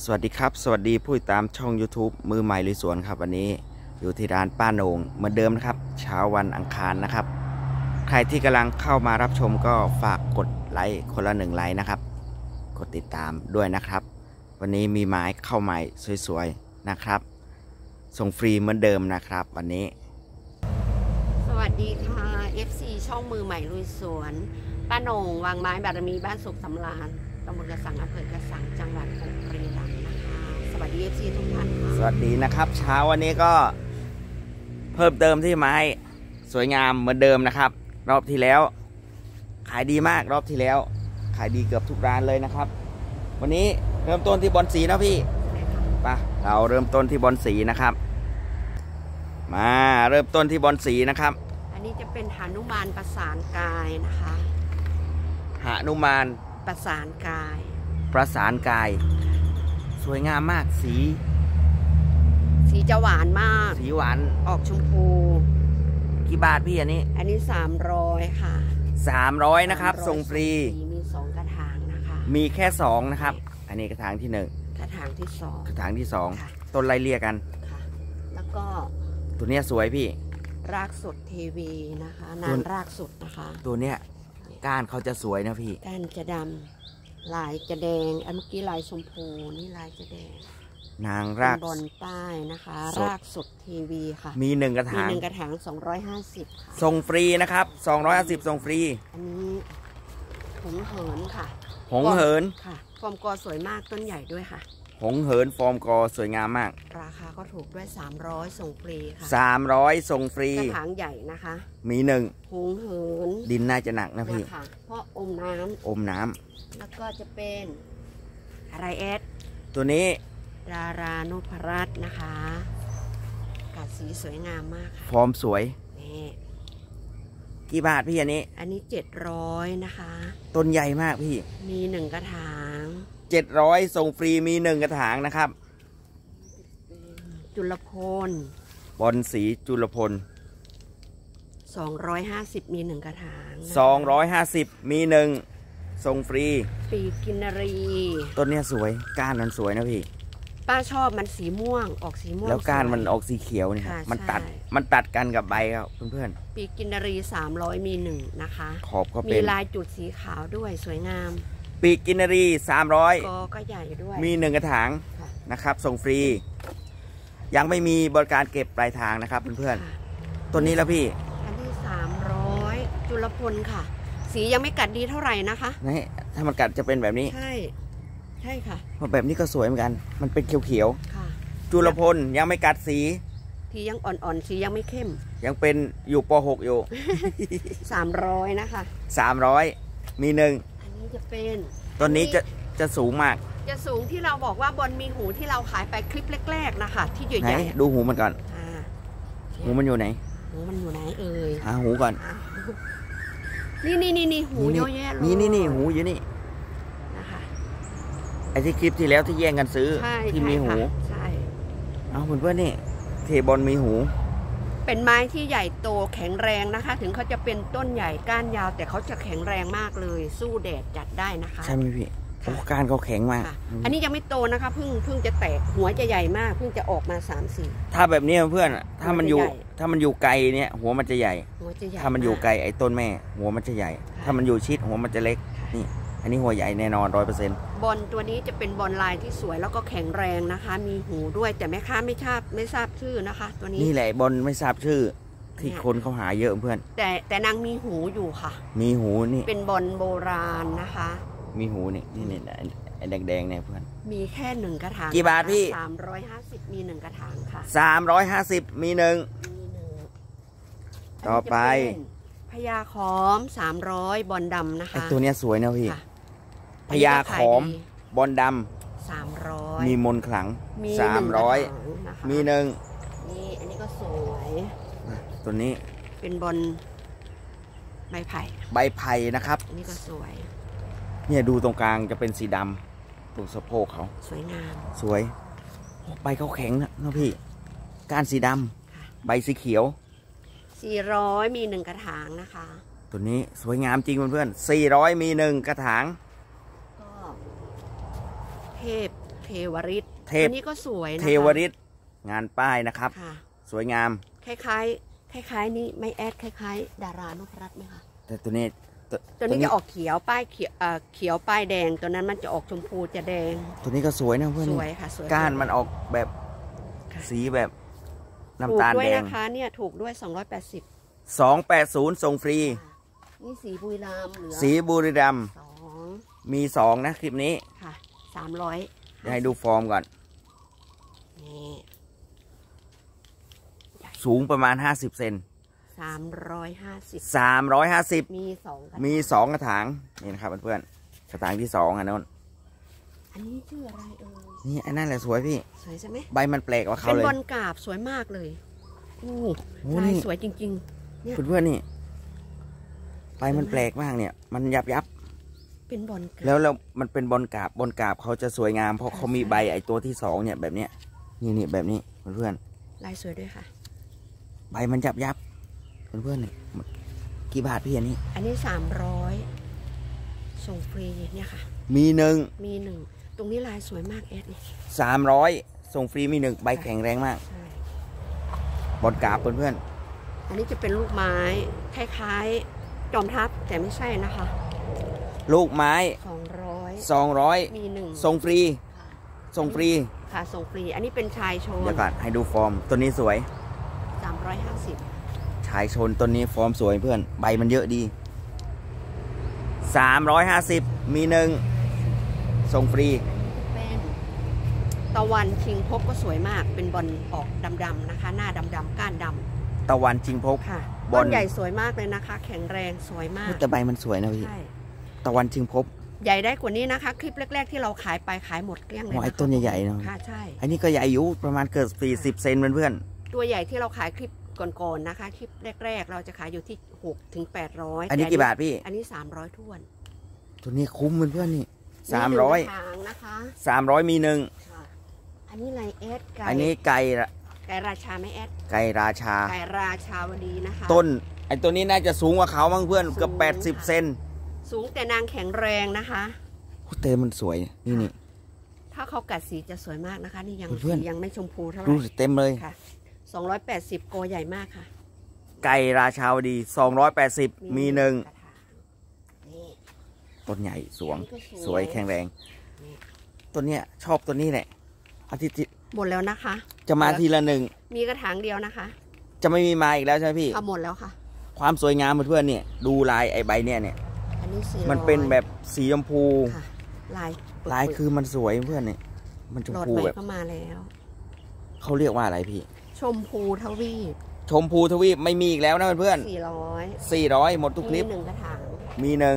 สวัสดีครับสวัสดีผู้ติดตามช่อง YouTube มือใหม่ลุยสวนครับวันนี้อยู่ที่ร้านป้าโหน่งเหมือนเดิมนะครับเช้าวันอังคารนะครับใครที่กำลังเข้ามารับชมก็ฝากกดไลค์คนละ1 ไลค์นะครับกดติดตามด้วยนะครับวันนี้มีไม้เข้าใหม่สวยๆนะครับส่งฟรีเหมือนเดิมนะครับวันนี้สวัสดีค่ะ FC ช่องมือใหม่ลุยสวนป้าโหน่งวางไม้บารมีบ้านสุขสำราญตำบลกระสังอำเภอกระสังจังหวัดบุรีรัมย์นะคะสวัสดี FC ทุกท่านค่ะสวัสดีนะครับเช้าวันนี้ก็เพิ่มเติมที่ไม้สวยงามเหมือนเดิมนะครับรอบที่แล้วขายดีมากรอบที่แล้วขายดีเกือบทุกร้านเลยนะครับวันนี้เริ่มต้นที่บอลสีนะพี่ไปเราเริ่มต้นที่บอลสีนะครับมาเริ่มต้นที่บอลสีนะครับอันนี้จะเป็นหนุมานประสานกายนะคะหนุมานประสานกายประสานกายสวยงามมากสีจะหวานมากสีหวานออกชมพูกี่บาทพี่อันนี้ 300ค่ะ 300นะครับส่งฟรีมี2กระถางนะคะมีแค่2นะครับอันนี้กระถางที่1 กระถางที่2 กระถางที่2ต้นไล่เลี่ยกันค่ะแล้วก็ตัวเนี้ยสวยพี่รากสดเทวีนะคะนางรากสดนะคะตัวเนี้ยก้านเขาจะสวยนะพี่ก้านจะดำลายจะแดงเมื่อกี้ลายชมพูนี่ลายจะแดงนางรากบอลใต้นะคะรากสดทีวีค่ะมี1กระถาง 250ค่ะส่งฟรีนะครับ250ส่งฟรีอันนี้หงเหินค่ะหงเหินค่ะฟอร์มกอสวยมากต้นใหญ่ด้วยค่ะหงเหินฟอร์มกอสวยงามมากราคาก็ถูกด้วย300ส่งฟรีค่ะ 300ส่งฟรีกระถางใหญ่นะคะมี1 หงเหินดินน่าจะหนักนะพี่เพราะอมน้ำแล้วก็จะเป็นอะไรเอสตัวนี้ดารานุพรัตน์นะคะกัดสีสวยงามมากค่ะฟอร์มสวยนี่กี่บาทพี่อันนี้ 700นะคะต้นใหญ่มากพี่มี1กระถาง 700ส่งฟรีมี1กระถางนะครับจุลพลบอลสีจุลพล 250มี1กระถาง 250มี1ส่งฟรีปีกินรีต้นเนี้ยสวยก้านมันสวยนะพี่ป้าชอบมันสีม่วงออกสีม่วงแล้วก้านมันออกสีเขียวเนี่ยมันตัดกันกับใบครับเพื่อนๆปีกินรี300มี1นะคะขอบก็เป็นมีลายจุดสีขาวด้วยสวยงามปีกินรี300 ก็ใหญ่ด้วยมี1กระถางนะครับส่งฟรียังไม่มีบริการเก็บปลายทางนะครับเพื่อนๆต้นนี้แล้วพี่อันที่300จุลพลค่ะสียังไม่กัดดีเท่าไหร่นะคะนี่ถ้ามันกัดจะเป็นแบบนี้ใช่ค่ะแบบนี้ก็สวยเหมือนกันมันเป็นเขียวๆจุลพลยังไม่กัดสีที่ยังอ่อนๆสียังไม่เข้มยังเป็นอยู่ป.6 อยู่ 300นะคะ 300มี1 อันนี้จะเป็นต้นนี้จะสูงมากจะสูงที่เราบอกว่าบอลมีหูที่เราขายไปคลิปแรกๆนะคะที่ใหญ่ๆดูหูมันก่อนหูมันอยู่ไหนหูมันอยู่ไหนเอ่ยหาหูก่อนนี่หูเยอะแยะเลยนี่หูอยู่นี่นะคะไอ้ที่คลิปที่แล้วที่แย่งกันซื้อที่มีหูใช่เอาเพื่อนนี่เทบอลมีหูเป็นไม้ที่ใหญ่โตแข็งแรงนะคะถึงเขาจะเป็นต้นใหญ่ก้านยาวแต่เขาจะแข็งแรงมากเลยสู้แดดจัดได้นะคะใช่ไหมพี่ก้านเขาแข็งมากอันนี้ยังไม่โตนะคะเพิ่งจะแตกหัวจะใหญ่มากเพิ่งจะออกมา3-4 ถ้าแบบนี้เพื่อนถ้ามันอยู่ไกลเนี่ยหัวมันจะใหญ่ถ้ามันอยู่ไกลไอ้ต้นแม่หัวมันจะใหญ่ถ้ามันอยู่ชิดหัวมันจะเล็กนี่อันนี้หัวใหญ่แน่นอน100% บอลตัวนี้จะเป็นบอลลายที่สวยแล้วก็แข็งแรงนะคะมีหูด้วยแต่แม่ค้าไม่ทราบชื่อนะคะตัวนี้นี่แหละบอลไม่ทราบชื่อที่คนเขาหาเยอะเพื่อนแต่นางมีหูอยู่ค่ะมีหูนี่เป็นบอลโบราณนะคะมีหูนี่ไอ้แดงๆเนี่ยเพื่อนมีแค่1กระถางกี่บาทพี่ 350มี1กระถางค่ะ 350มี1ต่อไปพญาขอม300บอลดำนะคะตัวนี้สวยนะพี่พญาขอมบอลดำ300มีมนขลัง300มี1 นี่อันนี้ก็สวยตัวนี้เป็นบอลใบไผ่นะครับอันนี้ก็สวยเนี่ยดูตรงกลางจะเป็นสีดำตรงสะโพกเขาสวยงามสวยใบเขาแข็งนะพี่ก้านสีดำใบสีเขียว 400มี1กระถางนะคะตัวนี้สวยงามจริงเพื่อนๆ400มี1กระถางก็เทวฤทธิ์อันนี้ก็สวยนะคะเทวฤทธิ์งานป้ายนะครับสวยงามคล้ายๆนี่ไม่แอดคล้ายๆดารานุพรัตน์ไหมคะแต่ตัวนี้จะออกเขียวป้ายเขียวป้ายแดงตัวนั้นมันจะออกชมพูจะแดงตัวนี้ก็สวยนะเพื่อนสวยค่ะสวยก้านมันออกแบบสีแบบน้ำตาลแดงถูกด้วยนะคะเนี่ยถูกด้วย 280ส่งฟรีนี่สีบุรีรัมย์เหลือสีบุรีรัมย์มี2นะคลิปนี้ค่ะ300 ให้ดูฟอร์มก่อนนี่สูงประมาณ50เซน 350 มี2กระถางนี่นะครับเพื่อนกระถางที่2อันนั้นอันนี้ชื่ออะไรนี่อันนั้นแหละสวยพี่สวยใช่ไหมใบมันแปลกกว่าเขาเลยเป็นบอลกาบสวยมากเลยลายสวยจริงๆเพื่อนนี่ใบมันแปลกมากเนี่ยมันยับเป็นบอลแล้วมันเป็นบอลกาบเขาจะสวยงามเพราะเขามีใบไอตัวที่2เนี่ยแบบเนี้ยนี่แบบนี้เพื่อนลายสวยด้วยค่ะใบมันยับเพื่อนนี่กี่บาทพี่อันนี้ 300ส่งฟรีเนี่ยค่ะมีหนึ่งตรงนี้ลายสวยมากแอดนี่ 300ส่งฟรีมี1ใบแข็งแรงมากบอลกาบเพื่อนอันนี้จะเป็นลูกไม้คล้ายๆจอมทัพแต่ไม่ใช่นะคะลูกไม้200 มี1 ส่งฟรีค่ะส่งฟรีอันนี้เป็นชายโชนเดี๋ยวก่อนให้ดูฟอร์มตัวนี้สวย 350 ชายโชนตัวนี้ฟอร์มสวยเพื่อนใบมันเยอะดี350มี1ส่งฟรีเป็นตะวันชิงพบก็สวยมากเป็นบอลออกดำๆนะคะหน้าดำก้านดำตะวันชิงพบค่ะบอลใหญ่สวยมากเลยนะคะแข็งแรงสวยมากแต่ใบมันสวยนะพี่ตะวันชิงพบใหญ่ได้กว่านี้นะคะคลิปแรกๆที่เราขายไปขายหมดเกลี้ยงเลยไอ้ต้นใหญ่ๆเนาะค่ะใช่อันนี้ก็ใหญ่อยู่ประมาณเกือบ40เซนเพื่อนตัวใหญ่ที่เราขายคลิปก่อนๆนะคะคลิปแรกๆเราจะขายอยู่ที่6 ถึง 800 อันนี้กี่บาทพี่อันนี้300ท้วนตัวนี้คุ้มเพื่อนนี่ 300นะคะ 300มีอันนี้ไรแอดอันนี้ไก่ราชาไม่แอดไก่ราชต้นไอ้ตัวนี้น่าจะสูงกว่าเขามั้งเพื่อนเกือบ80เซนสูงแต่นางแข็งแรงนะคะเต็มมันสวยนี่ถ้าเขากัดสีจะสวยมากนะคะนี่ยังไม่ชมพูเท่าไหร่ดูเต็มเลยค่ะ280โกใหญ่มากค่ะไก่ราชาวดี280มี1ต้นใหญ่สวยแข็งแรงต้นเนี้ยชอบต้นนี้แหละอาทิตย์หมดแล้วนะคะจะมาทีละ1 มีกระถางเดียวนะคะจะไม่มีมาอีกแล้วใช่ไหมพี่หมดแล้วค่ะความสวยงามเพื่อนเนี่ยดูลายไอ้ใบเนี่ยมันเป็นแบบสีชมพูลายคือมันสวยเพื่อนเนี่ยมันชมพูแบบก็มาแล้วเขาเรียกว่าอะไรพี่ชมพูทวีปไม่มีอีกแล้วนะเพื่อน400หมดทุกคลิปมี1กระถางมี1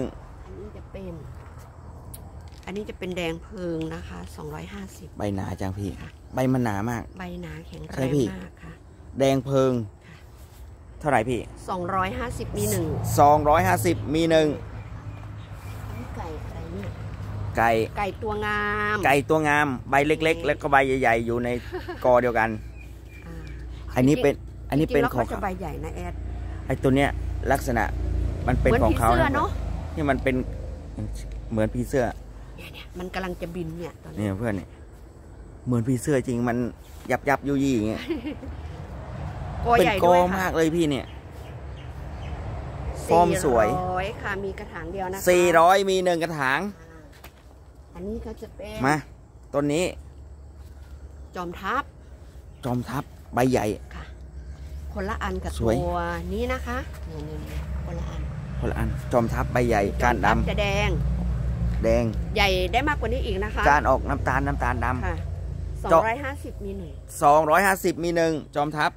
อันนี้จะเป็นแดงเพิงนะคะ250 ใบหนาจังพี่ใบมันหนามากใบหนาแข็งแรงมากค่ะแดงเพิงเท่าไหร่พี่ 250มี 250มี1 ไก่อะไรเนี่ยไก่ตัวงามใบเล็กๆแล้วก็ใบใหญ่ๆอยู่ในกอเดียวกันอันนี้เป็นของเขาใบใหญ่นะแอดไอตัวเนี้ยลักษณะมันเป็นของเขาเนาะนี่มันเป็นเหมือนผีเสื้อเนี่ยมันกำลังจะบินเนี่ยตอนนี้เพื่อนเนี่ยเหมือนผีเสื้อจริงมันยับยุยอย่างเงี้ยเป็นกอมากเลยพี่เนี่ยฟอร์มสวย 400ค่ะมีกระถางเดียวนะคะ 400มี1กระถางอันนี้ก็จะเป็นมาต้นนี้จอมทัพใบใหญ่ค่ะคนละอันกับตัวนี้นะคะคนละอันจอมทัพใบใหญ่ก้านดำจะแดงใหญ่ได้มากกว่านี้อีกนะคะก้านออกน้ำตาลดำค่ะ250มี 1จอมทัพ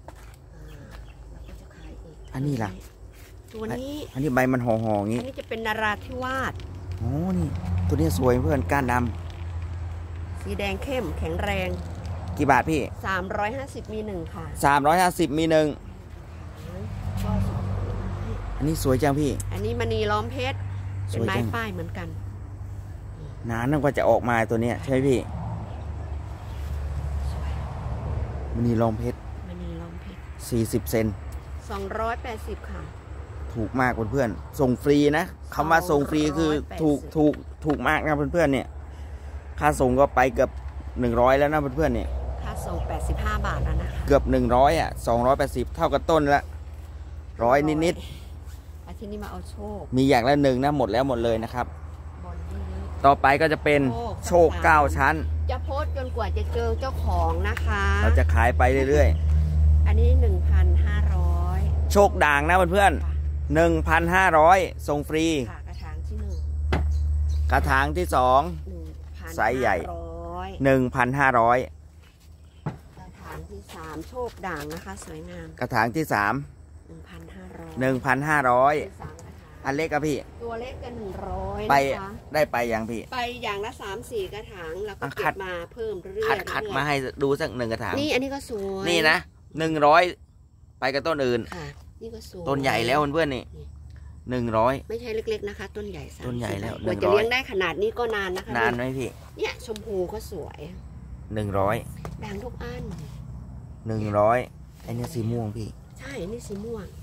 อันนี้ล่ะตัวนี้อันนี้ใบมันห่อๆงี้อันนี้จะเป็นนาราธิวาสโอ้นี่ตัวนี้สวยเพื่อนก้านดำสีแดงเข้มแข็งแรงกี่บาทพี่ 350มี1ค่ะ 350มี1อันนี้สวยจังพี่อันนี้มณีล้อมเพชรเป็นไม้ป้ายเหมือนกันนานนึกว่าจะออกมาตัวเนี้ยใช่ไหมพี่มณีล้อมเพชร40เซน 280ค่ะถูกมากเพื่อนๆส่งฟรีนะคำว่าส่งฟรีคือถูกมากนะเพื่อนๆเนี่ยค่าส่งก็ไปเกือบ 100แล้วนะเพื่อนๆเนี่ยค่าส่ง85 บาทแล้วนะคะเกือบ100อ่ะ280เท่ากับต้นละ100นิดๆอาทิตย์นี้มาเอาโชคๆมีอย่างละหนึ่งนะหมดแล้วหมดเลยนะครับบอลเยอะต่อไปก็จะเป็นโชค9ชั้นจะโพสต์จนกว่าจะเจอเจ้าของนะคะเราจะขายไปเรื่อยอันนี้ 1,500 ๆโชคด่างนะเพื่อนๆ 1,500 ส่งฟรีค่ะกระถางที่กระถางที่ 1 ไซส์ใหญ่ 1,500 1,500 กระถางที่ 3 โชคด่างนะคะสวยงามกระถางที่ 3 1,500 1,500 3 กระถางอันเล็กอะพี่ตัวเล็กกัน100 ไปนะคะได้ไปยังพี่ไปอย่างละ 3-4 กระถางแล้วก็อ่ะเก็บมาเพิ่มเรื่อยๆคัดมาให้ดูสัก1กระถางนี่อันนี้ก็สวยนี่นะ100ไปกับต้นอื่นค่ะนี่ก็สวยต้นใหญ่แล้วเพื่อนๆนี่100 ไม่ใช่เล็กๆนะคะ ต้นใหญ่30 ต้นใหญ่แล้วกว่า 100 จะเลี้ยงได้ขนาดนี้ก็นานนะคะนานไหมพี่เนี่ยชมพูก็สวย 100 ด่างทุกอัน 100ไอ้นี่สีม่วงพี่ใช่นี่สีม่วง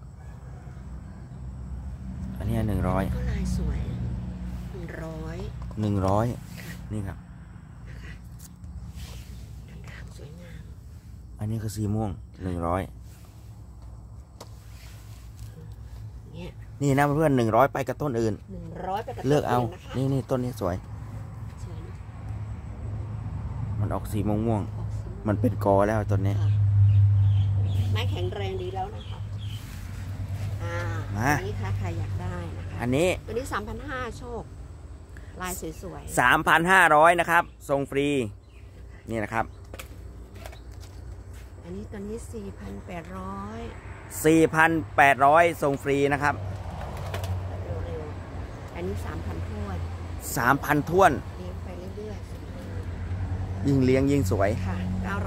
อันนี้100 ก็ลายสวย100 100นี่ครับด่างสวยงามอันนี้คือสีม่วง100 เนี่ยนี่นะเพื่อน100ไปกับต้นอื่น 100ไปกับเลือกเอาต้นนะคะนี่ต้นนี้สวยสวยนะมันออกสีม่วงออกสีๆมันเป็นกอแล้วต้นนี้ค่ะไม้แข็งแรงดีแล้วนะคะอันนี้ค่ะใครอยากได้นะคะอันนี้ตัวนี้ 3,500 โชค ลายสวย 3,500นะครับส่งฟรีนี่นะครับๆอันนี้ตัวนี้ 4,800 4,800ส่งฟรีนะครับเร็วๆอันนี้ 3,000 ถ้วน 3,000ท้วนเลี้ยงไปเรื่อยยิ่งเลี้ยงยิ่งสวยๆค่ะ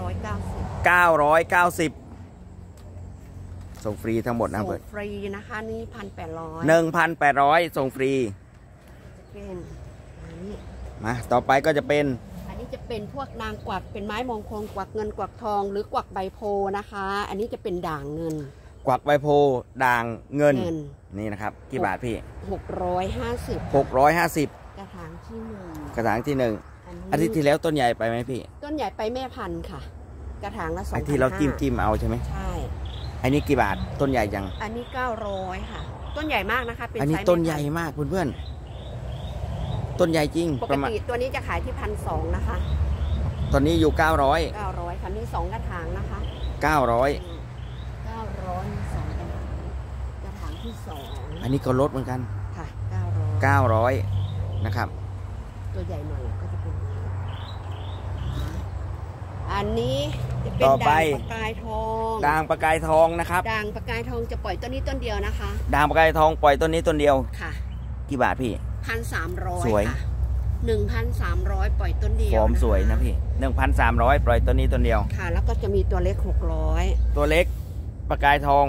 990 990ส่งฟรีทั้งหมดนะส่งเพื่อนฟรีนะคะนี่ 1,800ส่งฟรีจะเป็นอันนี้มาต่อไปก็จะเป็นอันนี้จะเป็นพวกนางกวักเป็นไม้มงคลกวักเงินกวักทองหรือกวักใบโพนะคะ อันนี้จะเป็นด่างเงินกวักใบโพด่างเงินเงินนี่นะครับกี่บาทพี่ 650 650 กระถางที่1 กระถางที่1อาทิตย์ที่แล้วต้นใหญ่ไปไหมพี่ต้นใหญ่ไปแม่พันธุ์ค่ะ กระถางละ2,500 ไอ้ที่เราจิ้มเอาใช่ไหมใช่ไอ้นี่กี่บาทต้นใหญ่จังอันนี้900ค่ะ ต้นใหญ่มากนะคะเป็นอันนี้ไซส์ต้นแม่ใหญ่พันธุ์มากเพื่อนๆต้นใหญ่จริงปปกระมาณติตัวนี้จะขายที่1,200นะคะตอนนี้อยู่900 900ค่ะมี2กระถางนะคะ 900 900มี2กระถางที่อันนี้ก็ลดเหมือนกัน 2ค่ะ900 นะครับตัวใหญ่หน่อยก็จะเป็นอย่างนี้อันนี้จะเป็นต่อไปด่างประกายทองด่างประกายทองนะครับด่างประกายทองจะปล่อยต้นนี้ต้นเดียวนะคะด่างประกายทองปล่อยต้นนี้ต้นเดียวค่ะกี่บาทพี่ 1,300 สวยค่ะ 1,300 ปล่อยต้นเดียวฟอร์มสวยนะพี่ 1,300 ปล่อยต้นนี้ต้นเดียวค่ะ แล้วก็จะมีตัวเล็ก600 ตัวเล็กประกายทอง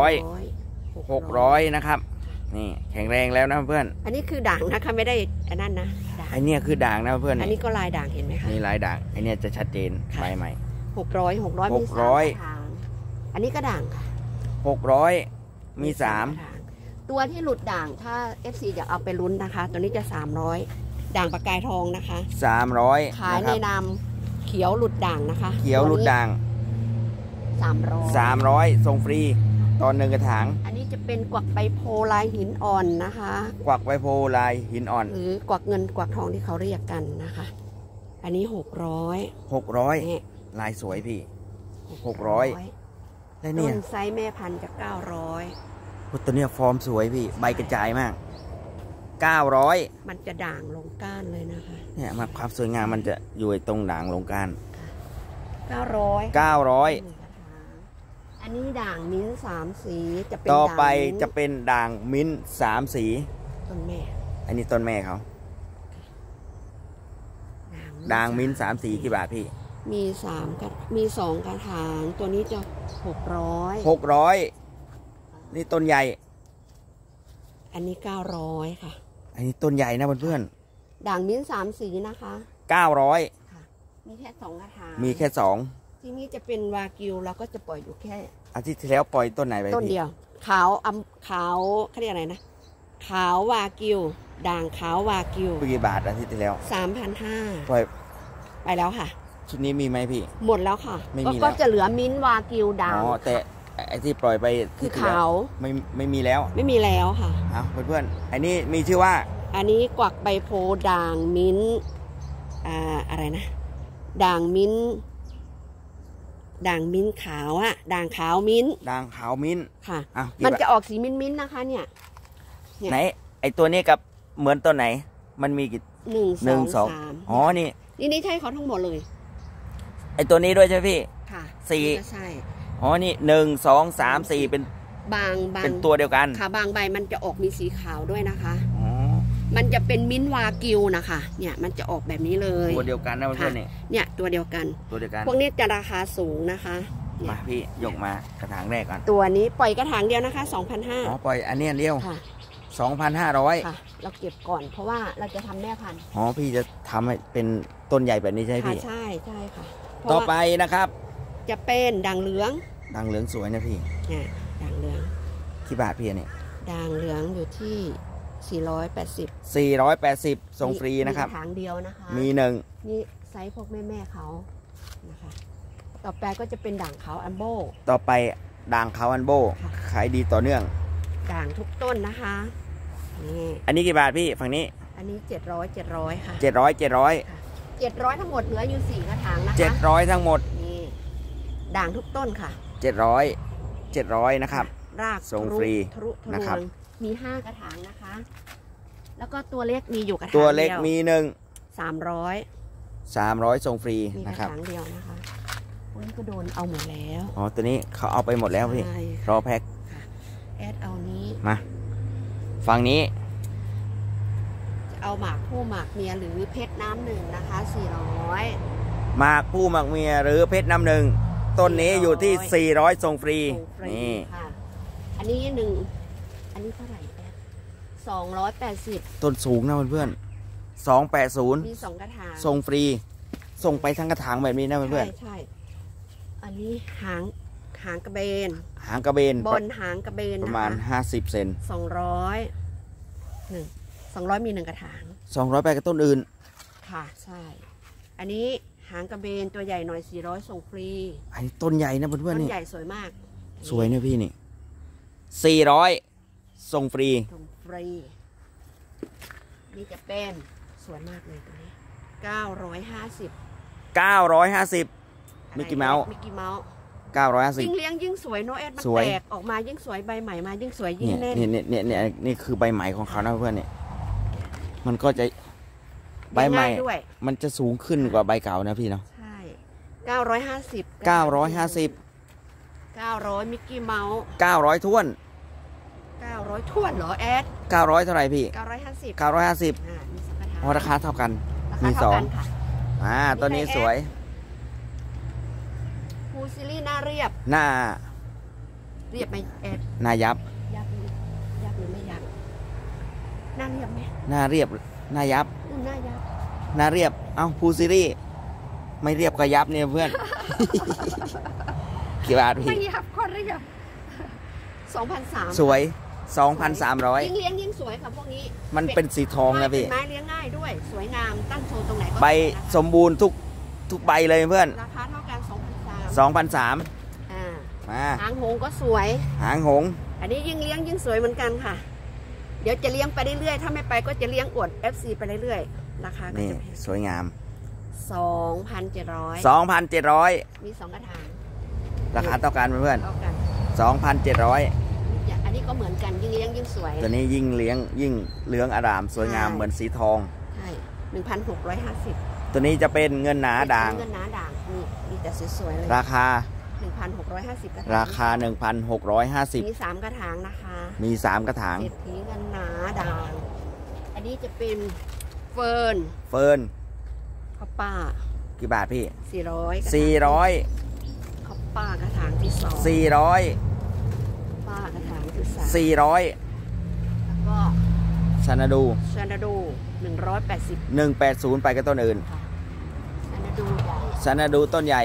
600นะครับนี่แข็งแรงแล้วนะเพื่อนอันนี้คือด่างนะคะไม่ได้อันนั้นนะด่างไอเนี่ยคือด่างนะเพื่อนอันนี้ก็ลายด่างเห็นไหมคะนี่ลายด่างไอเนี่ยจะชัดเจนใบใหม่ 600 มี 600 3กระถางอันนี้ก็ด่างค่ะ 600มี3 กระถางตัวที่หลุดด่างถ้า FC อยากเอาไปลุ้นนะคะ ตัวนี้จะ300ด่างประกายทองนะคะ 300 ขายนะคในรับนามเขียวหลุดด่างนะคะเขียวหลุดด่าง 300ส่งฟรีตอน1กระถางอันนี้จะเป็นกวักใบโพลายหินอ่อนนะคะกวักใบโพลายหินอ่อนหรือกวักเงินกวักทองที่เขาเรียกกันนะคะ อันนี้600เนี่ย 600ลายสวยพี่ 600 แล้วต้เนี่ยนไซส์แม่พันธุ์จะ900 ตัวเนี้ยฟอร์มสวยพี่ใบกระจายมาก 900 มันจะด่างลงก้านเลยนะคะเนี่ยมาความสวยงามมันจะอยู่ตรงด่างลงก้าน 900 900 อันนี้ด่างมิ้นท์3 สีจะเป็นต่อไปด่างมิ้นท์จะเป็นด่างมิ้นท์3 สีต้นแม่อันนี้ต้นแม่เขาด่างมิ้นท์3 สีกี่บาทพี่มีมี2กระถางตัวนี้จะ600 600นี่ต้นใหญ่อันนี้900ค่ะอันนี้ต้นใหญ่นะเพื่อนด่างมิ้นท์3 สีนะคะๆ900 ค่ะมีแค่2กระถางมีแค่2 ที่นี่จะเป็นวากิวเราก็จะปล่อยอยู่แค่อาทิตย์ที่แล้วปล่อยต้นไหนไปต้นพี่เดียว ขาวเขาเรียกอะไรนะ ขาววากิวด่างขาววากิวกี่บาทอาทิตย์ที่แล้ว 3,500 ปล่อยไปแล้วค่ะชุดนี้มีไหมพี่หมดแล้วค่ะไม่มีแล้วก็จะเหลือมิ้นท์วากิวด่างอ๋อแต่ไอ้ที่ปล่อยไปคือที่แล้วขาวไม่มีแล้วไม่มีแล้วค่ะอ้าวเพื่อนๆอันนี้มีชื่อว่าอันนี้กวักใบโพธิ์ด่างมิ้นท์อะไรนะด่างมิ้นท์ขาวอะด่างขาวมิ้นท์ด่างขาวมิ้นท์ค่ะอ้าวมันจะออกสีมิ้นท์นะคะเนี่ยไหนไอตัวนี้กับเหมือนตัวไหน มันมีกี่หนึ่งสอง 1 2 สามอ๋อนี่นี่ใช่เขาทั้งหมดเลยไอตัวนี้ด้วยใช่ไหมพี่ค่ะสี่นี่ก็ใช่อ๋อนี่1 2 3 4เป็นบางเป็นตัวเดียวกันค่ะบางใบมันจะออกมีสีขาวด้วยนะคะอ๋อมันจะเป็นมิ้นท์วากิวนะคะ เนี่ยมันจะออกแบบนี้เลยตัวเดียวกันนะเพื่อนๆนี่เนี่ยตัวเดียวกันตัวเดียวกันพวกนี้จะราคาสูงนะคะเนี่ยมาพี่ยกมากระถางแรกก่อนตัวนี้ปล่อยกระถางเดียวนะคะอ๋อ 2,500 ปล่อยอันนี้อันเดียวค่ะ 2,500 ค่ะ เราเก็บก่อนเพราะว่าเราจะทำแม่พันธุ์อ๋อพี่จะทำให้เป็นต้นใหญ่แบบนี้ใช่ไหมค่ะพี่ใช่ค่ะเพต่อราะไปว่านะครับจะเป็นด่างเหลืองด่างเหลืองสวยนะพี่เนี่ยด่างเหลืองกี่บาทพี่เนี่ยด่างเหลืองอยู่ที่480 480ส่งฟรีนะครับมีกระถางเดียวนะคะมีหนึ่งนี่ไซส์พวกแม่เขานะคะ ต่อไปก็จะเป็นด่างขาวอัมโบต่อไปด่างขาวอันโบค่ะขายดีต่อเนื่องด่างทุกต้นนะคะนี่อันนี้กี่บาทพี่ฝั่งนี้อันนี้700ค่ะ 700 700ทั้งหมดเหลืออยู่4กระถางนะคะ 700ทั้งหมดนี่ด่างทุกต้นค่ะ 700นะครับรากส่งฟรีทะลุทะลนะครับวงมี5กระถางนะคะ แล้วก็ตัวเล็กมีอยู่กระถางตัวเล็กดียมีหนึ่ง 300 ส่งฟรีมีกนะระครับถางเดียวนะคะวันนี้ก็โดนเอาหมดแล้วอ๋อตัวนี้เขาเอาไปหมดแล้วพี่ใช่รอแพ็คแอดเอานี้มาฝั่งนี้จะเอาหมากผู้หมากเมียหรือเพชรน้ำหนึ่งนะคะ400 หมากผู้หมากเมียหรือเพชรน้ำหนึ่งต้นนี้อยู่ที่ 400ส่งฟรีส่งฟรีนี่ค่ะ อันนี้อันนี้เท่าไหร่แอด280 ต้นสูงนะเพื่อนๆ280 มี2กระถางส่งฟรี ส่งไปทั้งกระถางแบบนี้นะเพื่อนใช่อันนี้หางกระเบนๆหางกระเบนบนหางกระเบนประมาณนะคะ 50 เซน 200มี1กระถาง 200ไปกับต้นอื่นค่ะใช่ อันนี้หางกระเบนตัวใหญ่หน่อย400ส่งฟรีอันนี้ต้นใหญ่นะเพื่อนต้ๆนนี่ใหญ่สวยมากสวยนะพี่นี่400ส่งฟรีส่งฟรี นี่จะเป็นสวยมากเลยตัวนี้950 950 มิกกี้เมาส์มิกกี้เมาส์ 950 ยิ่งเลี้ยงยิ่งสวยโนเอสมันสวยแตกออกมายิ่งสวยใบใหม่มายิ่งสวยยิ่งเนี่ยแน่นเนี่ยนี่คือใบใหม่ของเขานะเพื่อนเนี่ยมันก็จะใบใหม่เลี้ยงง่ายด้วยมันจะสูงขึ้นกว่าใบเก่านะพี่เนาะใช่950 900มิกกี้เมาส์ 900ท้วน 900ถ้วนเหรอแอด 900เท่าไหร่พี่ 950 950 มีสังกระถางอ๋อราคาเท่ากันรามีคาสเท่าองกันค่ะตัวนี้สวยฟูซิลี่หน้าเรียบหน้าเรียบไหมแอดหน้ายับยับหรือไม่ยับหน้าเรียบไหมหน้าเรียบหน้ายับหน้ายับหน้าเรียบเอ้าพูซีรีส์ไม่เรียบก็ยับเนี่ยเพื่อน กี่บาทไม่พี่ยับก็เรียบ2,300 สวย 2,300 ยิ่งเลี้ยงยิ่งสวยค่ะพวกนี้มันเป็นสีทองนะพี่เป็นไม้เลี้ยงง่ายด้วย สวยงามตั้งโชว์ตรงไหนก็ใบได้นะคะสมบูรณ์ทุกใบเลยเพื่อนราคาเท่ากัน2,300 2,300 อ่ามาหางหงก็สวยหางหงอันนี้ยิ่งเลี้ยงยิ่งสวยเหมือนกันค่ะ เดี๋ยวจะเลี้ยงไปเรื่อยๆถ้าไม่ไปก็จะเลี้ยงอวด FC ไปเรื่อยๆราคาก็นี่จะแพงสวยงาม 2,700 2,700 มี2กระถางราคาเท่ากันเพื่อนเท่ากัน 2,700 อันนี้ก็เหมือนกันยิ่งเลี้ยงยิ่งสวยตัวนี้ยิ่งเลี้ยงยิ่งเหลืองอร่ามสวยงามใช่เหมือนสีทองใช่1,650 ตัวนี้จะเป็นเงินหนาด่างเงินหนาด่างนี่มีแต่สวยๆเลยราคา 1,650กระถางราคามี 1,650 3กระถางนะคะมี3กระถางเศรษฐีเงินหนาด่าง อันนี้จะเป็นเฟิร์นเฟิร์นข้าวป้ากี่บาทพี่ 400 ข้าวป้ากระถางที่2 400 ป้ากระถางที่3 400 แล้วก็ชานาดูชานาดู180 180 ไปกับต้นอื่นค่ะชานาดูใหญ่ชานาดูต้นใหญ่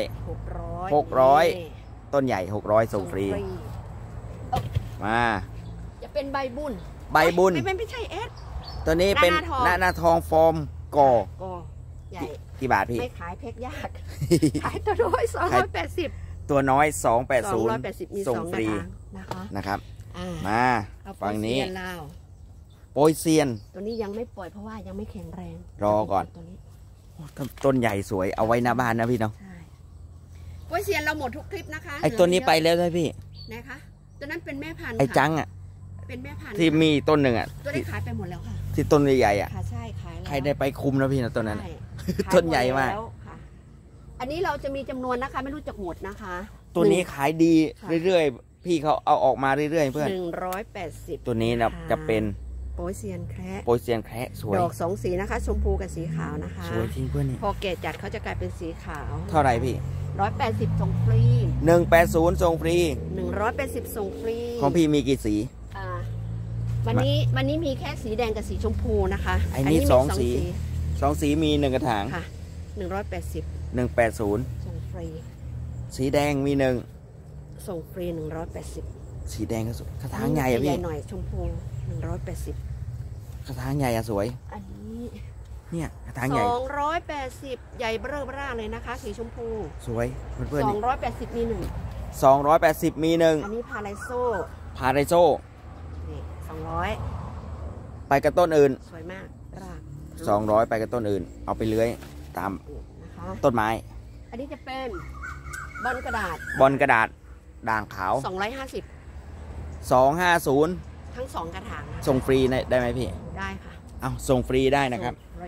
600 ต้นใหญ่ 600 ส่งฟรี มาจะเป็นใบบุญใบบุญไม่ใช่เอสตัวนี้เป็นหน้าทองหน้าทองฟอร์มก่อก็ใหญ่กี่บาทพี่ไม่ขายแพ็คยาก ขายตัวน้อย280 ตัวน้อย280 มีส่ง 2 ฟรีกระถางนะคะนะครับ มาเอาฝั่งนี้โปรเซียลาวโปยเซียนตัวนี้ยังไม่ปล่อยเพราะว่ายังไม่แข็งแรงรอก่อนตัวนี้ต้นใหญ่สวยเอาไว้หน้าบ้านนะพี่เนาะใช่โปรเซียนเราหมดทุกคลิปนะคะไอตัวนี้ไปแล้วใช่พี่นะคะตัวนั้นเป็นแม่พันธุ์ไอค่ะจังอ่ะเป็นแม่พันธุ์ที่มีต้นหนึ่งอ่ะตัวนี้ขายไปหมดแล้วค่ะที่ต้นใหญ่ๆอ่ะค่ะใช่ขายแล้วใครได้ไปคุมนะพี่นะต้นนั้นใช่ต้นใหญ่มากขยดแล้วค่ะอันนี้เราจะมีจำนวนนะคะ ไม่รู้จักหมดนะคะตัวนี้ขายดีเรื่อยๆพี่เขาเอาออกมาเรื่อยๆเพื่อน 180 ตัวนี้นะจะเป็นโปยเซียนแคระโปยเซียนแคระสวยดอก2 สีนะคะ ชมพูกับสีขาวนะคะสวยจริงเพื่อนนี่พอแก่จัดเขาจะกลายเป็นสีขาวเท่าไหร่พี่ 180ส่งฟรี 180ส่งฟรี 180ส่งฟรีของพี่มีกี่สีอ่าวันนี้มีแค่สีแดงกับสีชมพูนะคะอันนี้มีสองสี 2 สีมี1กระถางค่ะ180 180 ส่งฟรีสีแดงมี1 ส่งฟรี180 สีแดงก็สวยกระถางใหญ่อะใหญ่พี่หน่อยชมพู180 กระถางใหญ่อะสวยอันนี้เนี่ยกระถางใหญ่ 280ใหญ่เบ้อเร่าเลยนะคะ สีชมพูสวยเพื่อนๆนี่ 280มีหนึ่ง 280มี1 อันนี้พาไลโซพาไรโซนี่200 ไปกับต้นอื่นสวยมากราก 200ไปกับต้นอื่น เอาไปเลื้อยตามนะคะต้นไม้อันนี้จะเป็นบอลกระดาษบอลกระดาษด่างขาว 250 250 ทั้ง2กระถางนะส่งฟรีได้ไหมพี่ได้ค่ะเอาส่งฟรีได้นะครับส่งฟรี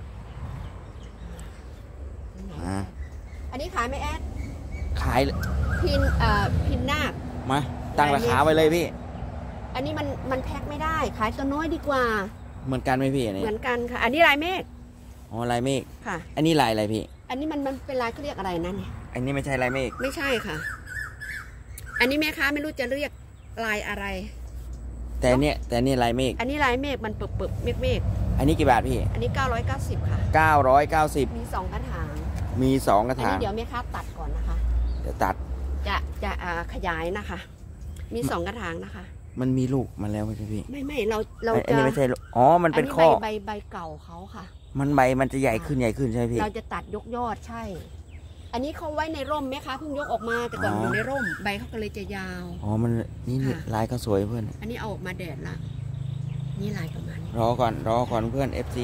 อ่าอันนี้ขายไหม่แอดขายพินนาคมาตั้งราคาไว้เลยพี่อันนี้มันแพ็คไม่ได้ ขายตัวน้อยดีกว่าเหมือนกันไหมพี่อันนี้เหมือนกันค่ะ อันนี้ลายเมฆอ๋อลายเมฆค่ะอันนี้ลายอะไรพี่อันนี้มันเป็นลายเขาเรียกอะไรนั่นเนี่ยอันนี้ไม่ใช่ลายเมฆไม่ใช่ค่ะ อันนี้แม่ค้าไม่รู้จะเรียกลายอะไรแต่เนี่ยลายเมฆอันนี้ลายเมฆมันปึบเมฆอันนี้กี่บาทพี่อันนี้990ค่ะ 990 มี2กระถางมี2กระอันถางนี้เดี๋ยวแม่ค้าตัดก่อนนะคะเดี๋ยวตัดจะขยายนะคะ มี2กระถางนะคะมันมีลูกมาแล้วไหมพี่ไม่เราอันจะนี้ไม่ใช่ลูกอ๋อมันเป็นข้อใบเก่าเขาค่ะมันใบมันจะใหญ่ขึ้นใช่ไหมพี่เราจะตัดยกยอดใช่ อันนี้เขาไว้ในร่มไหมคะเพิ่งยกออกมาแต่ก่อนอยู่ในร่มใบเขาก็เลยจะยาวอ๋อมันนี่ค่ะลายก็สวยเพื่อนอันนี้เอาออกมาแดดละนี่ลายประมาณนี้รอก่อนเพื่อน FC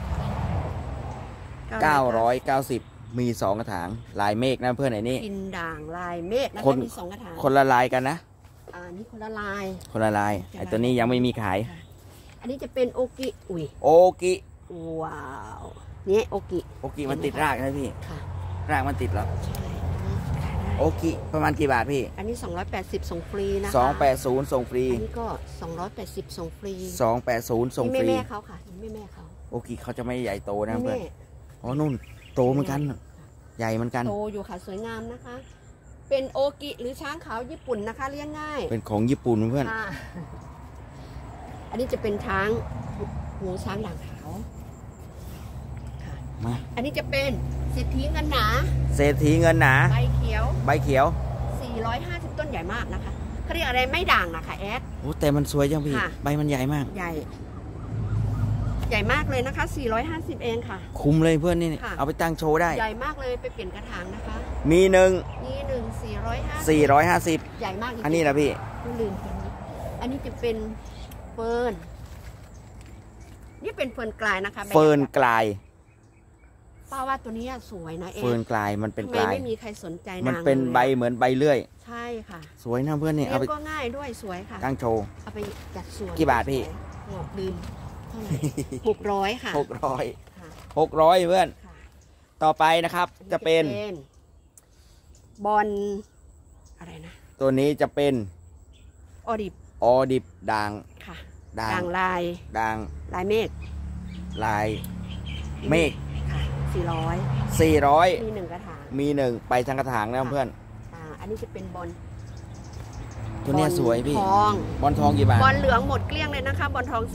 990 มี 2กระถางลายเมฆนะเพื่อนไอ้นี่กินด่างลายเมฆนะคนคะมี2กระถางคนละลายกันนะนี่คนละลายคนละลายไอ้ตัวนี้ยังไม่มีขายค่ะอันนี้จะเป็นโอกิอุ้ยโอกิว้าวนี่โอกิโอกิมันติดรากนะพี่ค่ะรากมันติดเหรอใช่โอกิประมาณกี่บาทพี่อันนี้280ส่งฟรีนะคะ 280ส่งฟรีอันนี้ก็280ส่งฟรี 280ส่งนี่ฟรีแม่เขาค่ะนี่แม่เขาโอกิเขาจะไม่ใหญ่โตนะนี่เพื่อนแม่อ๋อนู่นโตเหมือนกันใหญ่เหมือนกันโตอยู่ค่ะสวยงามนะคะ เป็นโอกิหรือช้างขาวญี่ปุ่นนะคะเลี้ยงง่ายเป็นของญี่ปุ่นเพื่อนค่ะอันนี้จะเป็นช้างหูช้างด่างขาวค่ะมาอันนี้จะเป็นเศรษฐีเงินหนาเศรษฐีเงินหนาใบเขียวใบเขียว 450ต้นใหญ่มากนะคะเขาเรียกอะไรไม่ด่างนะคะแอดโอ้แต่มันสวยจังพี่ค่ะใบมันใหญ่มากใหญ่ ใหญ่มากเลยนะคะ450เองค่ะคุ้มเลยเพื่อนนี่ค่ะเอาไปตั้งโชว์ได้ใหญ่มากเลยไปเปลี่ยนกระถางนะคะมีหนึ่งนี่หนึ่ง450 450 ใหญ่มากจริงๆอันนี้ละพี่ไม่ลืมอันนี้จะเป็นเฟิร์นนี่เป็นเฟิร์นกลายนะคะเฟิร์นกลายป้าว่าตัวนี้สวยนะเอ็เฟิร์นกลายมันเป็นทำกไมลายไม่มีใครสนใจมันนางเป็นลยใบเหมือนใบเลื่อยใช่ค่ะสวยนะเพื่อนนี่เลี้เอายไปงก็ง่ายด้วยสวยค่ะตั้งโชว์เอาไปจัดสวนกี่บาทพี่ลืมเท่าไหร่600ค่ะ 600 ค่ะ 600เพื่อนค่ะต่อไปนะครับ จะเป็นบอลอะไรนะตัวนี้จะเป็นออดิบออดิบด่างค่ะด่างด่างลายด่างลายเมฆลายเมฆค่ะ400 400 มี1กระถางมีหนึ่งไปทางกระถางนะเพื่อนอันนี้จะเป็นบอลตัวเนี้ยสวยพี่ทองบอลทองกี่บาทบอลเหลืองหมดเกลี้ยงเลยนะคะบอลทอง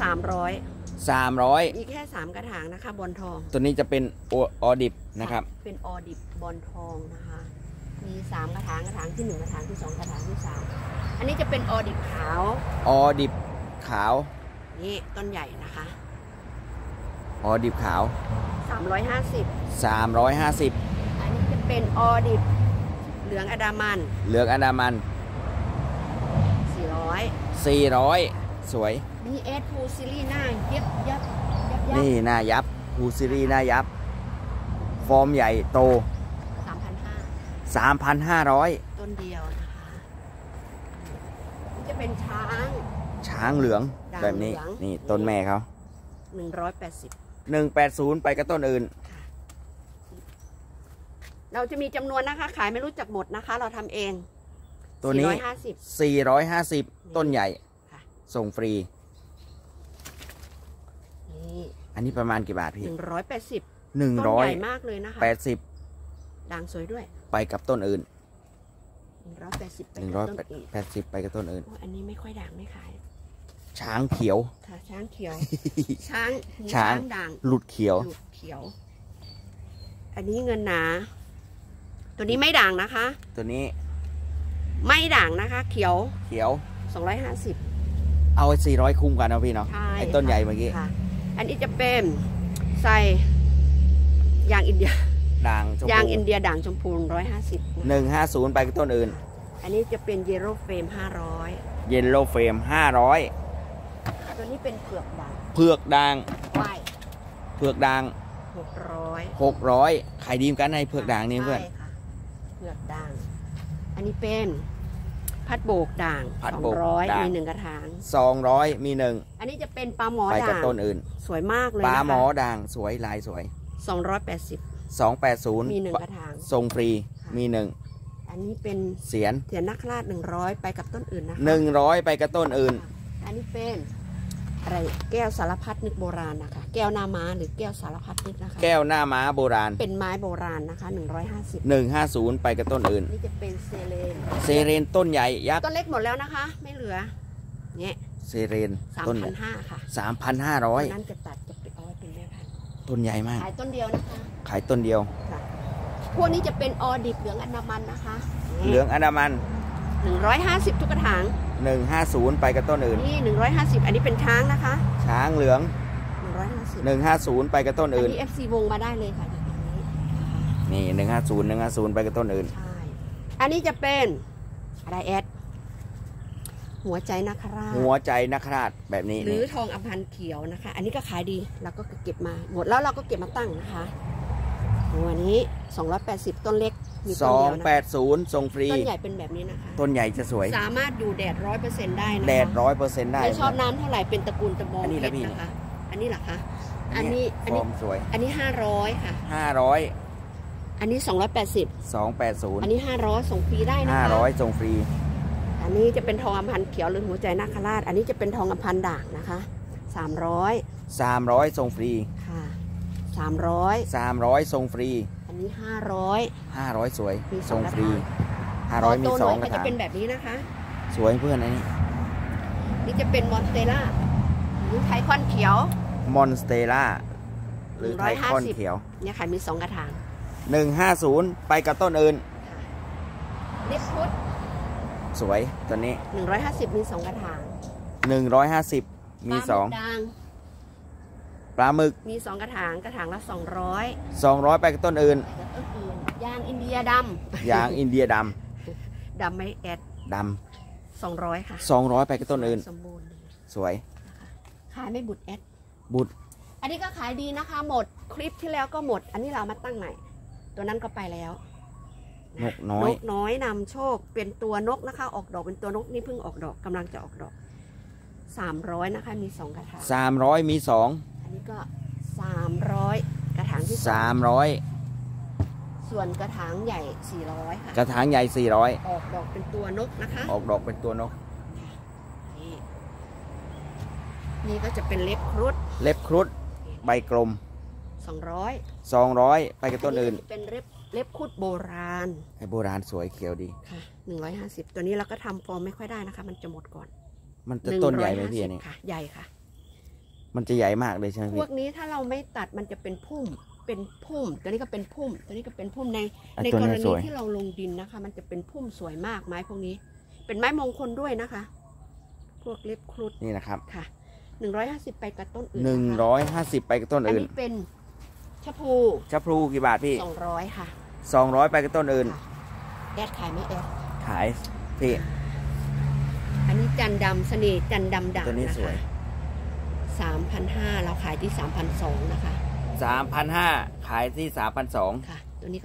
300 300 มีแค่3กระถางนะคะบอลทองตัวนี้จะเป็นออดิบนะครับเป็นออดิบบอลทองนะคะมี3กระถางที่1กระถางที่2กระถางที่3อันนี้จะเป็นออดิบขาวออดิบขาวนี่ต้นใหญ่นะคะออดิบขาว 350 350 อันนี้จะเป็นออดิบเหลืองอดามันเหลืองอันดามัน 400 400 สวย BS Full Series หน้ายับนี่หน้ายับฮูซีรีหน้ายับ ฟอร์มใหญ่โต 3,500 ต้นเดียวนะคะนี่จะเป็นช้างช้างเหลืองแบบนี้ด่างเหลืองนี่ต้นแม่เขา 180 180 ไปกับต้นอื่นเราจะมีจำนวนนะคะ ขายไม่รู้จักหมดนะคะ เราทำเองตัวนี้ 450 ต้นใหญ่ค่ะส่งฟรีนี่อันนี้ประมาณกี่บาทพี่ 180 ต้นใหญ่มากเลยนะคะ 180 ด่างสวยด้วยไปกับต้นอื่น 180 ไปกับต้นอื่น 180 ไปกับต้นอื่นโอ้อันนี้ไม่ค่อยด่างไม่ขายช้างเขียวค่ะช้างเขียว ช้างช้างด่างหลุดเขียวหลุดเขียว อันนี้เงินหนา ตัวนี้ไม่ด่างนะคะตัวนี้ไม่ด่างนะคะ เขียวเขียว 250 เอา400 คุ้มกันนะพี่เนาะใช่ไอ้ต้นใหญ่เมื่อกี้ค่ะ อันนี้จะเป็นใส่ยางอินเดียด่างชมยางพูอินเดียด่างชมพู150 150 ไปกับต้นอื่นอันนี้จะเป็นเยลโล่เฟรมเยลโล่เฟรม 500 ตัวนี้เป็นเผือกด่าง 500 เผือกด่างไหวเผือกด่าง 600 ขายดีเหมือนกันในเผือกด่างนี่เพื่อนใช่ค่ะเผือกด่าง อันนี้เป็นพัดโบกด่างพัดโบก 200 ด่างมี1กระถาง 200 มี1 อันนี้จะเป็นปลาหมอไปกับด่างต้นอื่นสวยมากเลยปลานะคะหมอด่างสวยลายสวย 280 280 มี1กระถางส่งฟรี มีอันนี้เป็น 1 เสียนเสียนนักราช100 ไปกับต้นอื่นนะคะ 100 ไปกับต้นอื่นอันนี้เป็นอะไรแก้วสารพัดนึกโบราณนะคะ แก้วหน้าม้าหรือแก้วสารพัดนึกนะคะแก้วหน้าม้าโบราณเป็นไม้โบราณนะคะ150 150 ไปกับต้นอื่นนี่จะเป็นเซเลนเซเรนต้นใหญ่ยักษ์ต้นเล็กหมดแล้วนะคะ ไม่เหลือเนี่ยเซเรนต้นใหญ่ 3,500 ค่ะ 3,500 นั้นจะตัดจะไปเอาไว้เป็นแม่พันธุ์ต้นใหญ่มากขายต้นเดียวนะคะขายต้นเดียวค่ะพวกนี้จะเป็นออดิบเหลืองอันดามันนะคะเหลืองอันดามัน 150 ทุกกระถาง 150 ไปกับต้นอื่นนี่150 อันนี้เป็นช้างนะคะช้างเหลือง 150 150 ไปกับต้นอันอื่นนี้ FC วงมาได้เลยค่ะอย่างนี้นี่150 ไปกับต้นอื่นใช่อันนี้จะเป็นอะไรแอดหัวใจนาคราชหัวใจนักราชแบบนี้หรือทองอภันเขียวนะคะ อันนี้ก็ขายดีเราก็เก็บมาหมดแล้วเราก็เก็บมาตั้งนะคะหัวนี้280 ต้นเล็กมีต้นเดียวนะคะ 280 ส่งฟรีต้นใหญ่เป็นแบบนี้นะคะต้นใหญ่จะสวยสามารถอยู่แดด100%ได้นะคะแดด100%ได้ไม่ชอบน้ำเท่าไหร่เป็นตระกูลตะบองอันนี้เพละชพี่รนะคะ อันนี้เหรอคะอันนี้ฟอร์มสวยอันนี้500ค่ะ 500 อันนี้280 280 อันนี้500ส่งฟรีได้นะคะ 500 ส่งฟรีอันนี้จะเป็นทองอภันเขียวหรือหัวใจนาคราช อันนี้จะเป็นทองอภันด่างนะคะ300 300 ส่งฟรีค่ะ300 300 ส่งฟรีอันนี้ 500 สวยมีสอส่งงกระฟรีถาง 500 มีโตหน่อย 2 กก็ระจะถางเป็นแบบนี้นะคะสวยเพื่อนอันนี้นี่จะเป็นมอนสเตล่าหรือไทคอนเขียวมอนสเตล่าหรือไทคอน 150 เขียวเนี่ยค่ะมี2กระถาง 150 ไปกับต้นอื่นลิปพุทสวยตัวนี้ 150มี2กระถาง 150 มีปลาหกด่าง 2 ปลาหมึกมี2กระถางกระถางละ200 200 ไปกับต้นอื่นแต่ต้นอื่นยางอินเดียดำยางอินเดียดดำไม่แอดำ 200ค่ะ 200 ไปกับต้นอื่นสมบูรณ์ดีสวยขายไม่บุดแอดบุตรอันนี้ก็ขายดีนะคะ หมดคลิปที่แล้วก็หมด อันนี้เรามาตั้งใหม่ ตัวนั้นก็ไปแล้วนกน้อยนกน้อยนำโชคเป็นตัวนกนะคะ ออกดอกเป็นตัวนกนี่เพิ่งออกดอกกำลังจะออกดอก300นะคะมี2กระถาง 300 มีอันนี้ก็300กระถางที่ 2 สอง 300 ส่วนกระถางใหญ่400ค่ะกระถางใหญ่ออกดอกเป็นตัวนกนะคะ 400 ออกดอกเป็นตัวนกนี่นี่ก็จะเป็นเล็บครุฑเล็บครุฑใบกลม 200 200 ไปกับต้นอื่นเป็นเล็บครุฑโบราณไอ้โบราณสวยเขียวดีค่ะ150ตัวนี้เราก็ทำฟอร์มไม่ค่อยได้นะคะ มันจะหมดก่อนมันจะต้นใหญ่ไหมพี่อันนี้ค่ะใหญ่ค่ะมันจะใหญ่มากเลยใช่ไหมพพี่วกนี้ถ้าเราไม่ตัดมันจะเป็นพุ่มตัวนี้ก็เป็นพุ่มตัวนี้ก็เป็นพุ่มในไอ้ในต้นกรนี้สณีวยที่เราลงดินนะคะ มันจะเป็นพุ่มสวยมากไม้พวกนี้ เป็นไม้มงคลด้วยนะคะ พวกเล็บครุฑนี่นะครับค่ะ 150ไปกับต้นอื่น 150ไปกับต้นอันอื่นนี้เป็นชะพูชะพลูกี่บาทพี่ 200ค่ะ 200ไปกับต้นอื่นค่ะแอดขายไหมแอดขายพี่อันนี้จันดำเสน่ห์จันดำด่างตัวนี้นะสวยคะ3,500เราขายที่ 3,200นะคะ 3,500ขายที่ 3,200 ค่ะ ตัวนี้ก็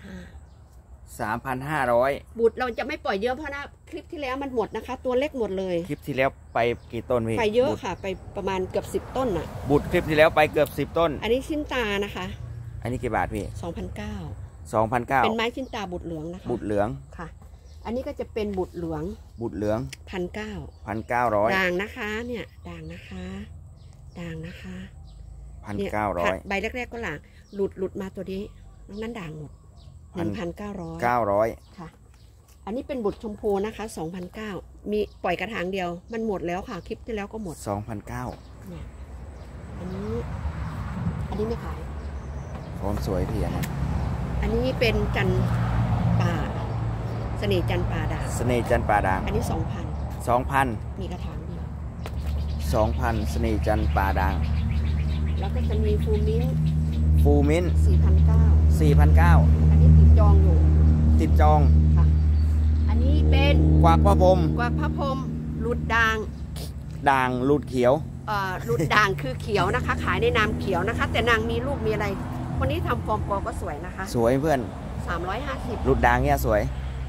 3,500 บุตรเราจะไม่ปล่อยเยอะเพราะนะคลิปที่แล้วมันหมดนะคะ ตัวเล็กหมดเลยคลิปที่แล้วไปกี่ต้นพี่ไปเยอะบุตรค่ะ ไปประมาณเกือบ10 ต้นน่ะบุตรคลิปที่แล้วไปเกือบ10ต้นอันนี้ชิ้นตานะคะอันนี้กี่บาทพี่ 2,900เป็นไม้ชิ้นตาบุตรเหลืองนะคะบุตรเหลืองค่ะ อันนี้ก็จะเป็นบุตรเหลืองบุตรเหลือง 1,900 1,900 ด่างนะคะเนี่ยด่างนะคะด่างนะคะเนี่ย 1,900 ใบแรกๆก็หลางหลุดมาตัวนี้น้องนั้นด่างหมด 1,900 900 ค่ะ อันนี้เป็นบุตรชมพูนะคะ 2,900มีปล่อยกระถางเดียวมันหมดแล้วค่ะคลิปที่แล้วก็หมด 2,900 เนี่ยอันนี้ไม่ขายพร้อมสวยพี่นะอันนี้เป็นจันป่าเสน่ห์จันป่าด่างเสน่ห์จันทร์ป่าด่างอันนี้ 2,000 มีกระถางเดียว 2,000เสน่ห์จันทร์ป่าด่างแล้วก็จะมีฟูมิ้นฟูมิน 4,900 4,900 อันนี้ติดจองอยู่ติดจองค่ะ อันนี้เป็นกวากพระพรหมกวาดพระพรหมหลุดด่างด่างหลุดเขียวหลุดด่างคือเขียวนะคะ ขายในนามเขียวนะคะ แต่นางมีลูกมีอะไรคนนี้ทำฟอร์มกอก็สวยนะคะสวยเพื่อน 350 หลุดด่างเนี่ยสวย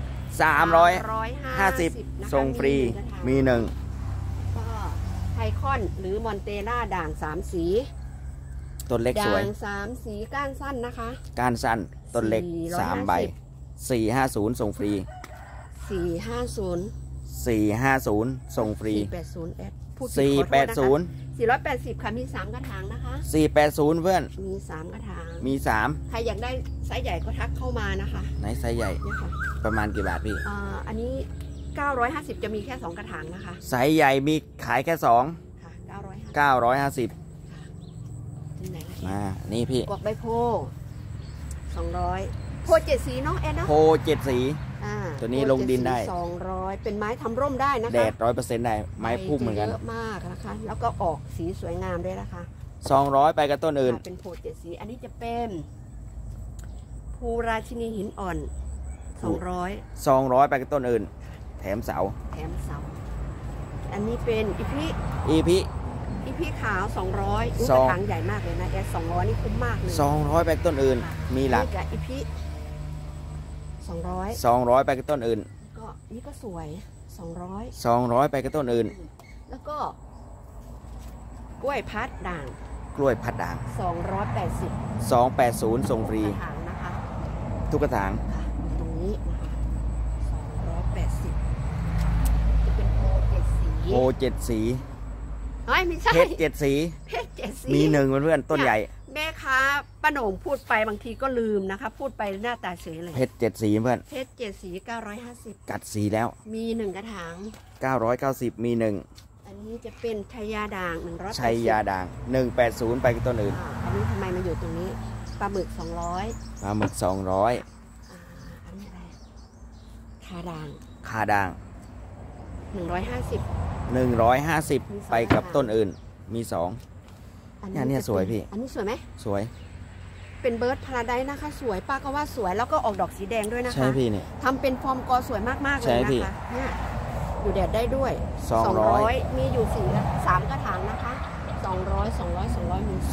350 นะคะส่งฟรี มีหนึ่งก็ไทคอนหรือมอนเตล่าด่าง3 สีต้นเล็กสด่าวยง3 สีก้านสั้นนะคะการสั้นต้นเล็ก 450 3 ใบ 450 ส่งฟรี 450 450 ส่งฟรี 480แอดพูดผิดขอโทษนะคะ 480 480 ค่ะ มี 3 กระถางนะคะ 480 เพื่อนมี 3 กระถางมีใครอยากได้ไซส์ใหญ่ก็ทักเข้ามานะคะ 3ไหนไซส์ใหญ่เนี่ยค่ะประมาณกี่บาทพี่อันนี้ 950 จะมีแค่ 2 กระถางนะคะไซส์ใหญ่มีขายแค่ค่ะ 2 950 950 ที่ไหนล่ะมานี่พี่กวกใบโพ200โพ7 สีเนาะแอนเนาะโพ7 สี ตัวนี้โพลงดินได้ 7สี200 เป็นไม้ทำร่มได้นะคะแดด 100% ได้ ไม้พุ่มเหมือนกันใบจะเยอะมากนะคะ แล้วก็ออกสีสวยงามด้วยนะคะ 200 ไปกับต้นอื่นเป็นโพ7 สี อันนี้จะเป็นภูราชินีหินอ่อน 200 200 ไปกับต้นอื่น แถมเสาแถมเสา อันนี้เป็นอีพีอีพีขาว 200กสระองถางใหญ่มากเลยนะแอด200 นี่คุ้มมากเลย 200 ไปกับต้นอื่น มีหลักนี่กับอีพี200 200 ไปกับต้นอื่นก็นี่ก็สวย 200 200 ไปกับต้นอื่นแล้วก็กล้วยพัดด่างกล้วยพัดด่าง 280 280 ส่งฟรีกระถางนะคะทุกกระถางค่ะตรงนี้นะคะ280จะเป็นโพ7 สีโพ7 สีเฮ้ยไม่ใช่เพชร7 สีเพชร7 สีมีหนึ่งเพื่อนๆต้นใหญ่แม่ค้าป้าโหน่งพูดไปบางทีก็ลืมนะคะ พูดไปหน้าตาเฉยเลยเพชร7 สีเพื่อนเพชร7 สี 950 กัดสีแล้วมี1 กระถาง 990 มีหนึ่งอันนี้จะเป็นชายาด่าง180 ชัยยาด่าง 180 ไปกับต้นอื่นอันนี้ทำไมมาอยู่ตรงนี้ปลาหมึก200 ปลาหมึก 200 อันนี้อะไรคาด่างคาด่าง 150 150 ไปกับต้นอื่น มี 2 เนี่ยสวยพี่อันนี้สวยไหมสวยเป็นเบิร์ดพาราไดซ์นะคะ สวยป้าก็ว่าสวยแล้วก็ออกดอกสีแดงด้วยนะคะใช่พี่เนี่ยทำเป็นฟอร์มกอสวยมากๆเลใช่ยพี่นะคะเนี่ยอยู่แดดได้ด้วย 200 มีอยู่3 กระถางนะคะ200 มี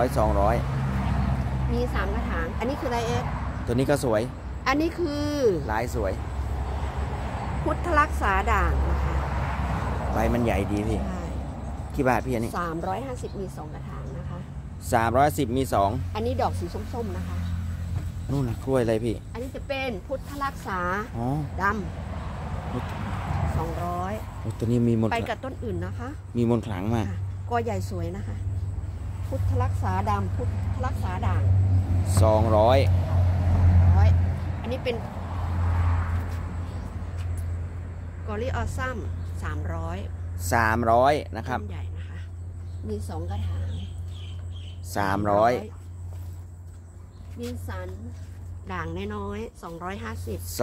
200 มี 3 กระถาง อันนี้คืออะไรเอ็กตัวนี้ก็สวยอันนี้คือลายสวยพุทธรักษาด่างนะคะใบมันใหญ่ดีพี่ใช่กี่บาทพี่อันนี้ 350 มี 2 กระถางนะคะ 310 มีอันนี้ดอกสีส้มๆนะคะ 2 นู่นนะกล้วยอะไรพี่อันนี้จะเป็นพุทธรักษาอ๋อดำ200 โอ้ตัวนี้มีมนต์ไปกับต้นอื่นนะคะมีมนต์ขลังมากค่ะกอใหญ่สวยนะคะ พุทธรักษาดำพุทธรักษาด่าง 200 อันนี้เป็นกอริออซัม300 300 นะครับต้นใหญ่นะคะ มี2 กระถาง 300 วินสันด่างน้อยๆ250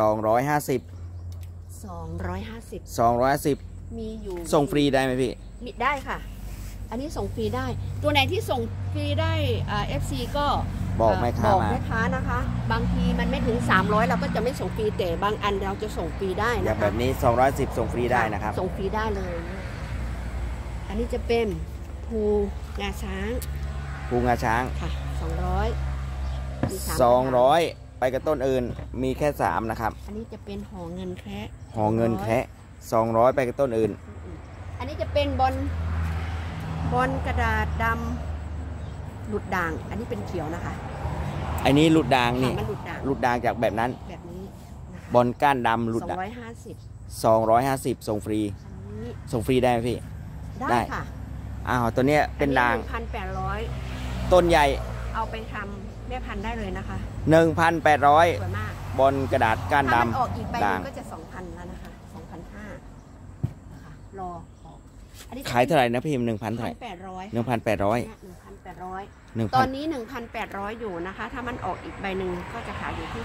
250 250 210 มีอยู่ส่งฟรีได้ไหมพี่มีได้ค่ะอันนี้ส่งฟรีได้ตัวไหนที่ส่งฟรีได้FC ก็บอกแม่ค้าบอกมาแม่ค้านะคะ บางทีมันไม่ถึง300เราก็จะไม่ส่งฟรีแต่บางอันเราจะส่งฟรีได้อย่านะงแบคะบนี้210ส่งฟรีได้นะครับส่งฟรีได้เลย อันนี้จะเป็นภูงาช้างภูงาช้างค่ะ200มี3 200ไปกับต้นอื่นมีแค่3นะครับอันนี้จะเป็นหอเงินแคระหอเงินแคะ200ไปกับต้นอื่นอันนี้จะเป็นบอลกระดาษดำหลุดด่าง อันนี้เป็นเขียวนะคะอันนี้หลุดด่างนี่ค่ะมันหลุดด่างหลุดด่างจากแบบนั้นแบบนี้นะคะบอลก้านดำหลุดด่าง 250 250ส่งฟรีอันนี้ส่งฟรีได้ไหมพี่ ได้ได้ค่ะอ้าวตัวเนี้ยเป็นด่าง 1,800 ต้นใหญ่เอาไปทำแม่พันธุ์ได้เลยนะคะ ส 1,800 วยมากบอลกระดาษก้านถ้ามันดำออกอีกใบหด่านึงงก็จะ 2,000 แล้วนะคะ 2,500นะคะรอออกอันนี้ขายเท่าไหร่นะพี่1,000เท่าไหร่ 1,800 1,800 1,800 ตอนนี้ 1,800 อยู่นะคะ ถ้ามันออกอีกใบหนึ่งก็จะขายอยู่ที่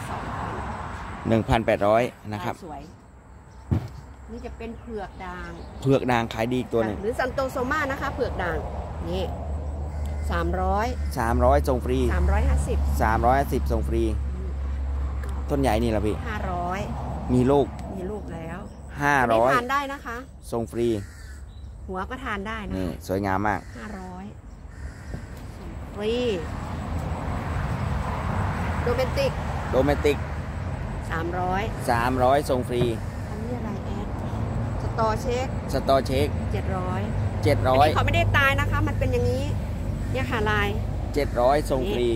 1,800 นะครับสวย นี่จะเป็นเผือกด่างเผือกด่างขายดีอีกตัวหนึ่งหรือซันโตโซมานะคะ เผือกด่าง นี่ 300 300ส่งฟรี 350 350ส่งฟรี ต้นใหญ่นี่แหละพี่ 500 มีลูกมีลูกแล้วอันนี้ทาน 500 ได้นะคะส่งฟรีหัวก็ทานได้นะนี่สวยงามมาก 500ฟรีโรแมนติกโรแมนติก 300 300ส่งฟรีอันนี้อะไรแอดสตอเช็คสตอเช็ค 700 อันนี้เขา 700 ไม่ได้ตายนะคะ มันเป็นอย่างนี้ เนี่ยค่ะลาย 700ส่งฟรี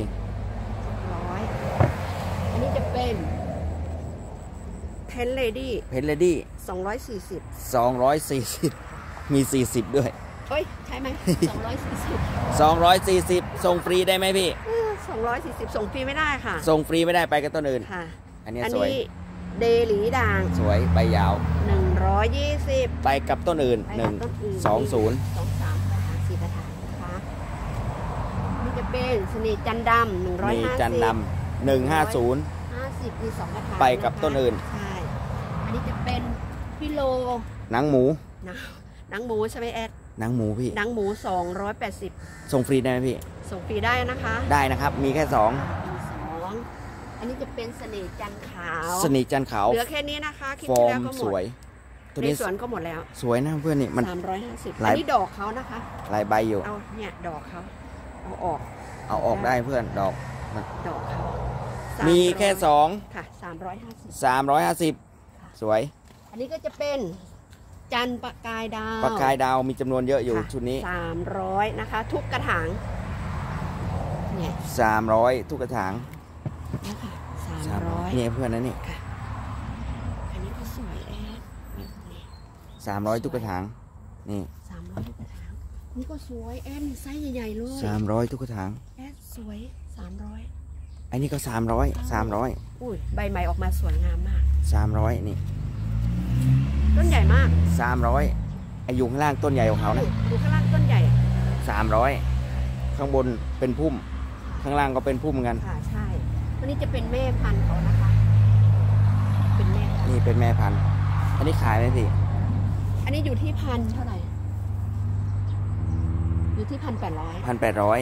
100 อันนี้จะเป็นเพนเลดี้เพนเลดี้ 240 240 มี 40 ด้วยเฮ้ย ใช่ไหม240 240ส่งฟรีได้ไหมพี่ 240 ส่งฟรีไม่ได้ค่ะส่งฟรีไม่ได้ไปกับต้นอื่นค่ะอันนี้อันสวยนี้เดหลีด่างสวยใบยาว 120 ไปกับต้นอื่นไปกับต้นอื่น 1 2 0 23กระถาง4กระถางนะคะนี่จะเป็นสนิทจันดำมี 150 จันนำ150 50 มี 2 กระถางไปกับต้นอื่นใช่ อันนี้จะเป็นพิโลหนังหมูหนังหมูใช่ไหมแอดหนังหมูพี่หนังหมู 280 ส่งฟรีได้ไหมพี่ส่งฟรีได้นะคะได้นะครับ มีแค่มีสองอันนี้จะเป็นเสน่ห์จันทร์ขาว 2 สนิทจันทร์ขาวเหลือแค่นี้นะคะคลิปฟอที่ร์แล้วมก็หมสดวย ตัวในนี้สวนก็หมดแล้วสวยนะเพื่อนนี่มัน 350 หลายอันนี้ดอกเขานะคะหลายใบอยู่เอาเนี่ยดอกเขาเอาออกเอาออกได้เพื่อนดอกดอกเขามีแค่ค่ะ 2 350 สวยอันนี้ก็จะเป็นจันทร์ประกายดาวปากกายดาวมีจำนวนเยอะอยู่ค่ะชุดนี้ 300นะคะ ทุกกระถางเนี่ย 300 ทุกกระถางเนี่ยค่ะ 300นี่เพื่อนนะนี่ค่ะอันนี้ก็สวยแอดนี่ 300 ทุกกระถางนี่ 300ทุกกระถางนี่ก็สวยแอดไซส์ใหญ่ๆเลย 300 ทุกกระถางแอดสวย300 อันนี้ก็300 อุ้ยใบใหม่ออกมาสวยงามมาก 300นี่ต้นใหญ่มาก 300ไอายุข้างล่างต้นใหญ่ของเขานะดูข้างล่างต้นใหญ่ 300ข้างบนเป็นพุ่ม ข้างล่างก็เป็นพุ่มเหมือนกันค่ะใช่วันนี้จะเป็นแม่พันธุ์เขานะคะ เป็นแม่พันธุ์นี่เป็นแม่พันธุ์ อันนี้ขายไหมพี่อันนี้อยู่ที่พันเท่าไหร่ อยู่ที่1,800 1,800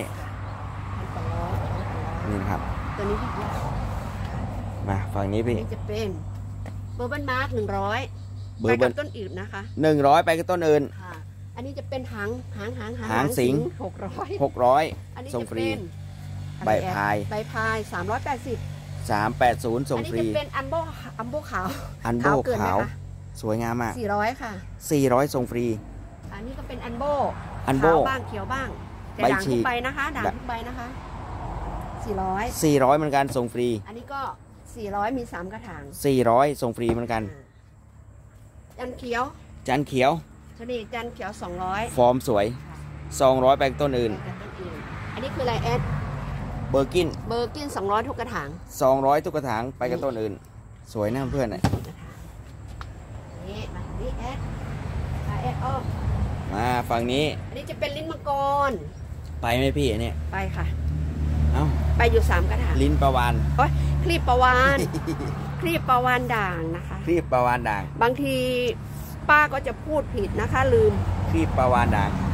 1,800 นี่นะครับตัวนี้ที่ยากมาฝั่งนี้อันพี่นี้จะเป็นเบอร์เบิลมาร์ก100 เบไปอร์เบิกัลบต้นอื่นนะคะ 100 ไปกับต้นอื่นค่ะ อันนี้จะเป็นหางสิง 600 600 อันนี้ส่งจะฟรีเป็นใบพายใบพาย380 380 ส่งอันนี้ฟรีจะเป็นอันโบขาวอันโบเกินไหมขาวคะสวยงามมาก 400 ค่ะ 400 ส่งฟรีอันนี้ก็เป็นอันโบอันโบขาวบ้างเขียวบ้างแต่ใบด่างฉีทุกกใบนะคะด่างทุกใบนะคะ400 400เหมือนกันส่งฟรีอันนี้ก็400มี3กระถาง 400 ส่งฟรีเหมือนกันจันเขียวจันเขียวชนิดจันเขียว200 ฟอร์มสวย 200 ไปกับต้นอื่นไปกับต้นอื่นอันนี้คืออะไรแอดเบอร์กินเบอร์กิน200ทุกกระถาง 200 ทุกกระถางไปกับต้นอื่น สวยนะเพื่อนน่ะกระถางนี่มานี่แอดแอดอ้อมมาฝั่งนี้อันนี้จะเป็นลิ้นมังกรไปไหมพี่อันเนี่ยไปค่ะเอ้าไปอยู่3กระถางลิ้นประวานโอ๊ยคลีบประวาน คลีบประวานด่างนะคะครีบประวานด่างบางทีป้าก็จะพูดผิดนะคะ ลืมครีบประวานด่างค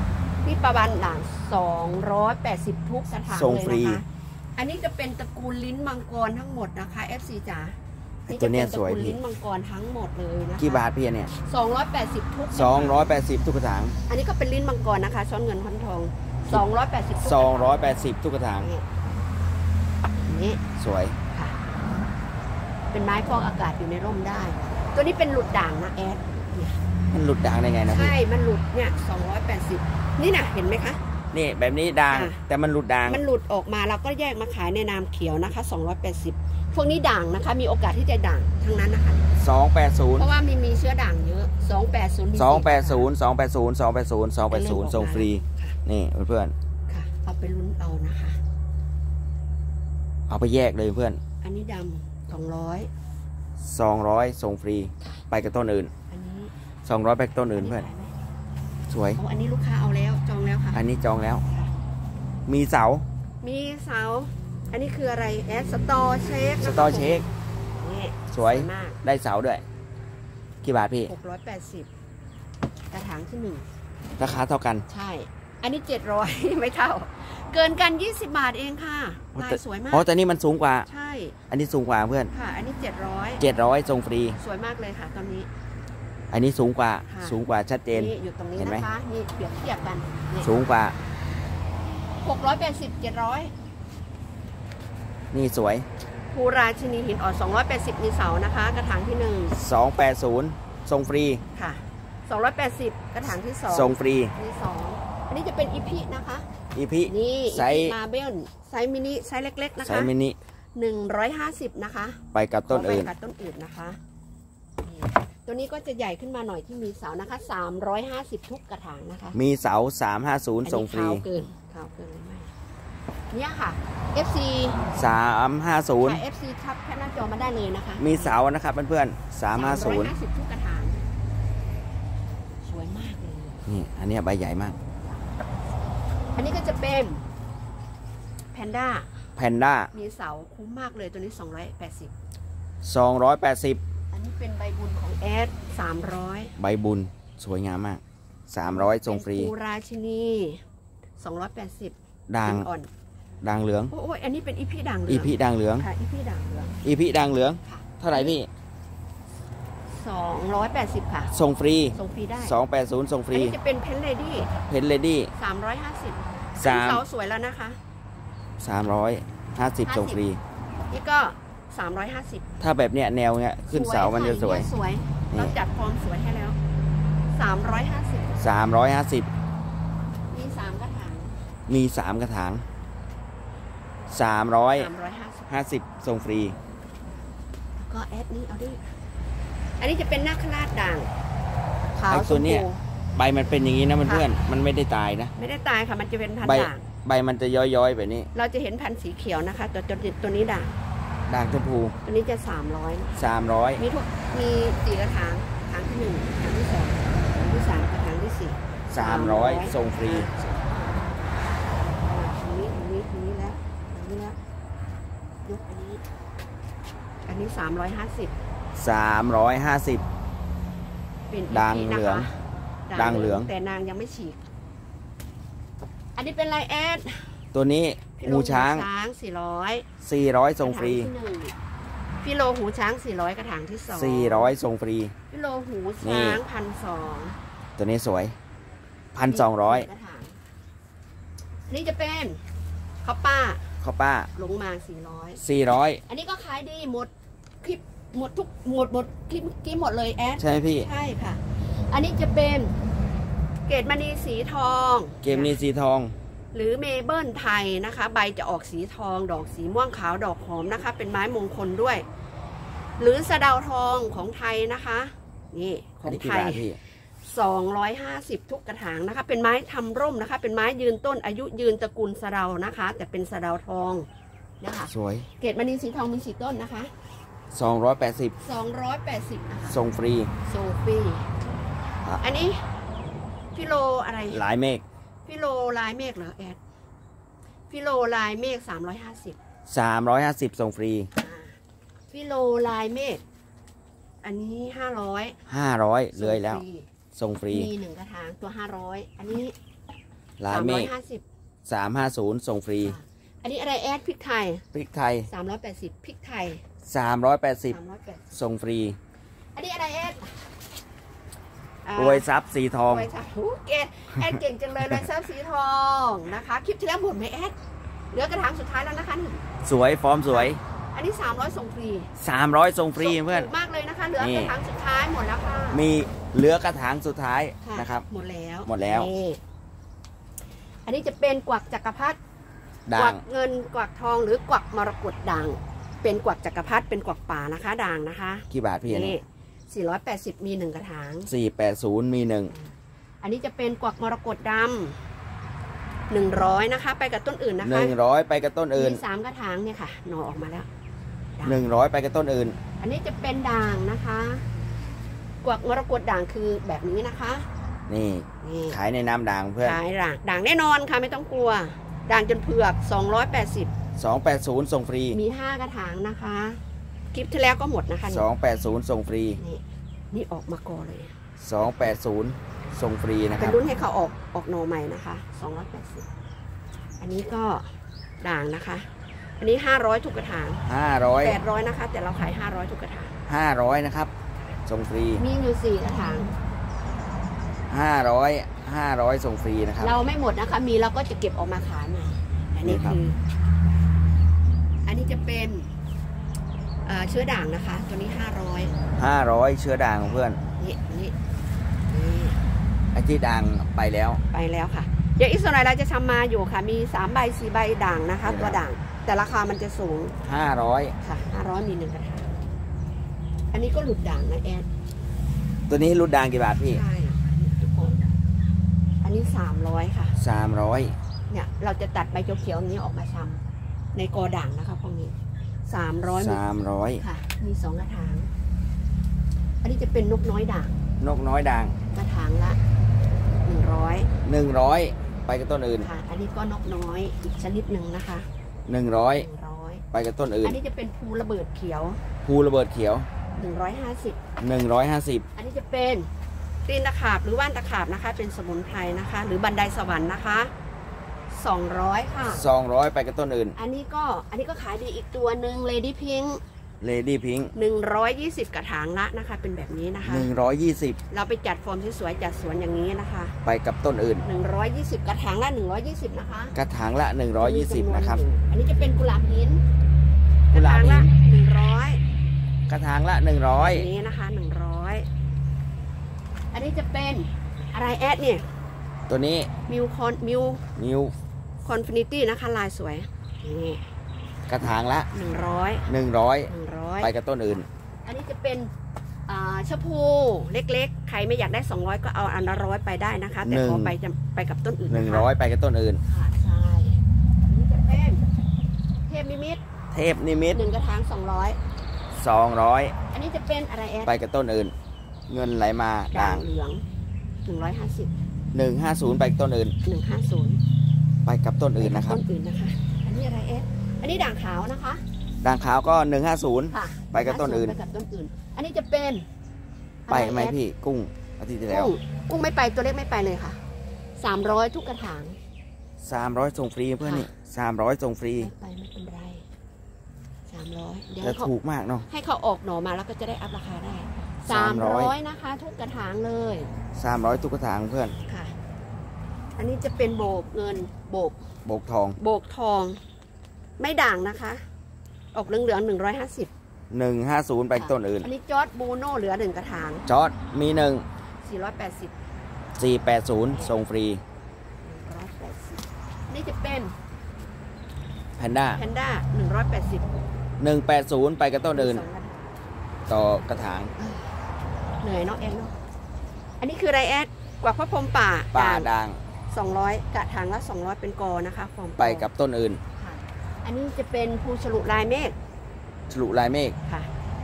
นี่ประวันด่าง280ทุกกระถางส่งเลยฟรีนะคะอันนี้จะเป็นตระกูลลิ้นมังกรทั้งหมดนะคะ FC จ๋าตัวเนี้ยสวยจะเป็นตระกูลพี่ลิ้นมังกรทั้งหมดเลยนะคะกี่บาทพี่เนี่ย 280ทุกกระถาง 280ทุกกระถางอันนี้ก็เป็นลิ้นมังกรนะคะช้อนเงินช้อนทอง280ทุก 280ทุกกระถางนี่สวยค่ะ เป็นไม้ฟอกอากาศอยู่ในร่มได้ ตัวนี้เป็นหลุดด่างนะแอดเนี่ยมันหลุดด่างได้ไงนะพี่ใช่มันหลุดเนี่ย280นี่นะเห็นไหมคะนี่แบบนี้ด่างอ่ะแต่มันหลุดด่างมันหลุดออกมาเราก็แยกมาขายในนามเขียวนะคะ280พวกนี้ด่างนะคะ มีโอกาสที่จะด่างทั้งนั้นนะคะ 280 เพราะว่ามีเชื้อด่างเยอะ280มี 280ส่งฟรีค่ะนี่เพื่อนค่ะ เอาไปลุ้นเอานะคะๆเอาไปแยกเลยเพื่อนอันนี้ดำ200 200ส่งฟรี ไปกับต้นอื่นอันนี้ 200ไปกับต้นอื่นเพื่อนขายไหมสวยอันนี้ลูกค้าเอาแล้วจองแล้วค่ะอันนี้จองแล้ว มีเสามีเสา อันนี้คืออะไรแอดสตอเช็คสตอเช็คนี่สวยมากได้เสาด้วย กี่บาทพี่ 680กระถางที่หนึ่งราคาเท่ากันใช่ อันนี้700 ไม่เท่า เกินกัน20 บาทเองค่ะลายสวยมากเพราะแต่นี่มันสูงกว่าใช่อันนี้สูงกว่าเพื่อนค่ะ อันนี้700 700ส่งฟรีสวยมากเลยค่ะตอนนี้อันนี้สูงกว่าค่ะสูงกว่าชัดเจนนี่อยู่ตรงนี้เห็นไหมนะคะนี่เปรียบเทียบกันนี่สูงกว่า 680 700 นี่สวยภูราชินีหินอ่อน280มีเสานะคะ กระถางที่หนึ่ง 280ส่งฟรีค่ะ280กระถางที่2 ส่งฟรีที่2อันนี้จะเป็นอีพีนะคะอีพีนี่ไซส์มาเบลไซส์มินิไซส์เล็กๆนะไซคะส์มินิ 150นะคะไปกับต้นอื่นขไปกับต้นอื่นนะคะนี่ตัวนี้ก็จะใหญ่ขึ้นมาหน่อยที่มีเสานะคะ350ทุกกระถางนะคะมีเสาอัน 350 นี้ส่งฟรีขาวเกินหรือไม่เนี่ยค่ะ FC ค่ะ 350 FC ทับแค่หน้าจอมาได้เลยนะคะมีเสานะครับเพื่อนๆ350 350ทุกกระถางสวยมากเลยนี่อันเนี้ยใบใหญ่มากอันนี้ก็จะเป็นแพนด้าแพนด้ามีเสาคุ้มมากเลยตัวนี้280 280 อันนี้เป็นใบบุญของแอด300 ใบบุญสวยงามมาก 300ส่งฟรีเป็นภูราชินี280 ด่างอ่อนด่างเหลืองโอ้ยอันนี้เป็นอีพีด่างเหลือีองพีด่างเหลืองค่ะอีพีด่างเหลืองอีพีด่างเหลืองค่ะเท่าไหร่พี่ 280 ค่ะส่งฟรีส่งฟรีได้ 280ส่งฟอัรีนนี้จะเป็นเพนเลดี้เพนเลดี้ 350 สามเสาสวยแล้วนะคะ 350ส่งฟรีนี่ก็ 350 ถ้าแบบเนี้ยแนวเนี้ยขึ้นเสามันจะสวยสวยนี่เราจัดฟอร์มสวยให้แล้ว 350 350 มี3กระถางมี 3 กระถาง 350ส่งฟรีก็แอดนี้เอาดิอันนี้จะเป็นนาคราชด่างขาวไอ้ชตัวมเนี้ยพูใบมันเป็นอย่างนี้นะเพื่อนๆมันไม่ได้ตายนะไม่ได้ตายค่ะมันจะเป็นพันใบด่างใบมันจะย้อยๆแบบนี้เราจะเห็นพันธุ์สีเขียวนะคะตัวนี้ด่างด่างชมพูตัวนี้จะ300 300 มี4กระถางกระถางที่1กระถางที่2กระถางที่3กระถางที่4 300ส่งฟรีทีนี้แล้วยกอันนี้350 350 เป็นด่างเหลือง ด่างเหลืองแต่นางยังไม่ฉีก อันนี้เป็นลายแอดตัวนี้หูช้าง 400 400ส่งฟรีฟิโลหูช้าง400กระถางที่2 400ส่งฟรีฟิโลหูนี่ช้าง1,200 ตัวนี้สวยกระ 1,200 ถางอันนี้จะเป็นข้าวป้าข้าวป้าหลงมา 400 อันนี้ก็ขายดีหมดคลิปหมดทุกหมดคลิปกี้หมดเลยแอดใช่ไหมพี่ใช่ค่ะ อันนี้จะเป็นเกรดมณีสีทองเกมนี้สีทองหรือเมเบิลไทยนะคะ ใบจะออกสีทอง ดอกสีม่วงขาวดอกหอมนะคะ เป็นไม้มงคลด้วย หรือสะเดาทองของไทยนะคะ นี่ขอันองนี้ไทกี่ยบาทพี่ 250ทุกกระถางนะคะ เป็นไม้ทำร่มนะคะ เป็นไม้ยืนต้นอายุยืนตระกูลสะเดานะคะ แต่เป็นสะเดาทองนะคะสวยเกรดมณีสีทองมี4ต้นนะคะ 280 280นะคะส่งฟรีโซฟี่อ่ะอันนี้ฟิโลอะไรหลายเมฆฟิโลลายเมฆเหรอแอดฟิโลลายเมฆ350 350ส่งฟรีฟิโลลายเมฆอันนี้500 500เลยแล้ว ส่งฟรีมี1กระถางตัว500อันนี้ลายเมฆ 350 350ส่งฟรีอันนี้อะไรแอดพริกไทยพริกไทย 380พริกไทย 380ส่งฟรีอันนี้อะไรแอดรวยทรัพย์สีทองรวยทรัพย์แอดเก่งจังเลยรวยทรัพย์สีทองนะคะคลิปที่แล้วหมดไหมแอดเหลือกระถางสุดท้ายแล้วนะคะนี่สวยฟอร์มสวยอันนี้300ส่งฟรี 300ส่งฟรีเพื่อนถูกมากเลยนะคะเหลือกระถางสุดท้ายหมดแล้วค่ะมีเหลือกระถางสุดท้ายนะครับหมดแล้วหมดแล้วอันนี้จะเป็นกวักจักรพรรดิกด่าวังกเงินกวักทองหรือกวักมรกตด่างเป็นกวักจักรพรรดิเป็นกวักป่านะคะด่างนะคะกี่บาทพี่อันนี้นี่480มี1กระถาง 480มี1 อันนี้จะเป็นกวักมรกตดำ100นะคะไปกับต้นอื่นนะคะ 100ไปกับต้นอื่นมี3กระถางเนี่ยค่ะหน่อออกมาแล้วด่าง 100ไปกับต้นอื่นอันนี้จะเป็นด่างนะคะกวักมรกตด่างคือแบบนี้นะคะนี่นี่ขายในน้ำด่างเพื่อนขายด่างแน่นอนค่ะไม่ต้องกลัวด่างจนเผือก280 280ส่งฟรีมี5กระถางนะคะคลิปที่แล้วก็หมดนะคะนี่ 280ส่งฟรีนี่ออกมาก่อนเลย 280ส่งฟรีนะคเป็นรับรุ่นให้เขาออกโนใหม่นะคะ280อันนี้ก็ด่างนะคะ อันนี้500ทุกกระถาง 500 800นะคะแต่เราขาย500ทุกกระถาง 500นะครับส่งฟรีมีอยู่4กระถาง 500ส่งฟรีนะครับเราไม่หมดนะคะมีเราก็จะเก็บออกมาขายใหม่อันนี้นี่ครับคืออันนี้จะเป็นเชื้อด่างนะคะ ตัวนี้ 500เชื้อด่างของเพื่อนนี่ไอ้ที่ด่างไปแล้วไปแล้วค่ะเดี๋ยวอีกส่วนหน่อยเราจะทำมาอยู่ค่ะมี3ใบ4ใบด่างนะคะนี่ครับตัวด่างแต่ราคามันจะสูง 500 ค่ะ500มี1กระถางอันนี้ก็หลุดด่างนะแอดตัวนี้รุดด่างกี่บาทพี่ใช่ทุกคนอันนี้300ค่ะ 300 เนี่ยเราจะตัดใบเขียวๆนี้ออกมาชำในกอด่างนะคะพวกนี้300ค่ะมี2กระถางอันนี้จะเป็นนกน้อยด่างนกน้อยด่างกระถางละ100 100ไปกับต้นอื่นค่ะ อันนี้ก็นกน้อยอีกชนิดหนึ่งนะคะ 100ไปกับต้นอื่อันนนี้จะเป็นภูระเบิดเขียวภูระเบิดเขียว 150 150 อันนี้จะเป็นตีนตะขาบหรือว่านตะขาบนะคะ เป็นสมุนไพรนะคะ หรือบันไดสวรรค์นะคะ200ค่ะ 200ไปกับต้นอื่นอันนี้ก็ขายดีอีกตัวหนึ่ง Lady Pink Lady Pink 120กระถางละนะคะ เป็นแบบนี้นะคะ 120 เราไปจัดฟอร์มสวยๆจัดสวนอย่างนี้นะคะไปกับต้นอื่น 120กระถางละ120นะคะกระถางละ120นะครับอันนี้จะเป็นกุหลาบหินกุหลาบหินกระถางละ100 กระถางละอัน 100 นี้นะคะ100อันนี้จะเป็นอะไรแอดเนี่ยตัวนี้มิวนิวคอนฟินิตี้นะคะลายสวยนี่กระถางละ 100 ไปกับต้นอื่นอันนี้จะเป็นชะพูเล็กๆใครไม่อยากได้200ก็เอาอันละ100ไปได้นะคะ แต่พอไปกับต้นอื่นนะคะ 100ไปกับต้นอื่นค่ะใช่อันนี้จะเป็นเทพนิมิตเทพนิมิต 1กระถาง200 อันนี้จะเป็นอะไรแอด 200ไปกับต้นอื่น เงินไหลมาด่าด่าง งเหลือง150 150ไปกับต้นอื่น 150 ไปกับต้นอื่นนะครับต้นอื่นนะคะ อันนี้อะไรแอดอันนี้ด่างขาวนะคะด่างขาวก็ค่ะไปกับต้นอื่นไปกับต้นอื่น อันนี้จะเป็น 150ไปไหมพี่กุ้งอาทิตย์ที่แล้วกุ้งไม่ไปตัวเล็กไม่ไปเลยค่ะ300ทุกกระถาง 300ส่งฟรีเพื่อนนี่300ส่งฟรีไม่ไปไม่เป็นไร300เดี๋ยวแต่ถูกมากเนาะให้เขาออกหน่อมาแล้วก็จะได้อัพราคาได้ 300 300นะคะ ทุกกระถางเลย 300ทุกกระถางเพื่อนค่ะ อันนี้จะเป็นโบกเงินโบกโบกทองโบกทอง ไม่ด่างนะคะ ออกเหลืองๆ150 150ไปกับต้นอื่นอันนี้จอร์ดบูโน่เหลือ1กระถางจอร์ดมี 480 480ส่งฟรี 180อันนี้จะเป็นแพนด้าแพนด้า180 180ไปกับต้นอื่น ต่อกระถางเหนื่อยเนาะแอนเนาะอันนี้คือไรแอดกว่าพระพรหมป่าป่าด่าง 200กระถางละ200เป็นกอนะคะฟอร์มไปกับต้นอื่นค่ะอันนี้จะเป็นภูฉลุลายเมฆฉลุลายเมฆค่ะ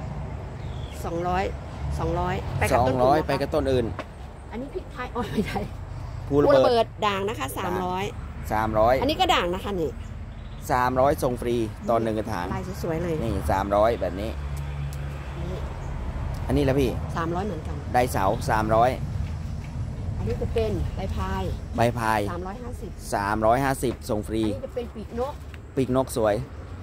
200ไปกับต้นอื่น 200ไปกับต้นอื่นอันนี้พริกไทยโอ้ยไม่ใช่ภูระเบิดด่างนะคะ300อัน 300 นี้ก็ด่างนะคะนี่ 300ส่งฟรีตอนหนึ่งกระถางลายสวยๆเลยนี่300แบบนี้ อันนี้แล้วพี่ 300เหมือนกันไดเสา300 อันนี้จะเป็นใบพายใบพาย 350 ส่งฟรีอันนี้จะเป็นปีกนกปีกนกสวย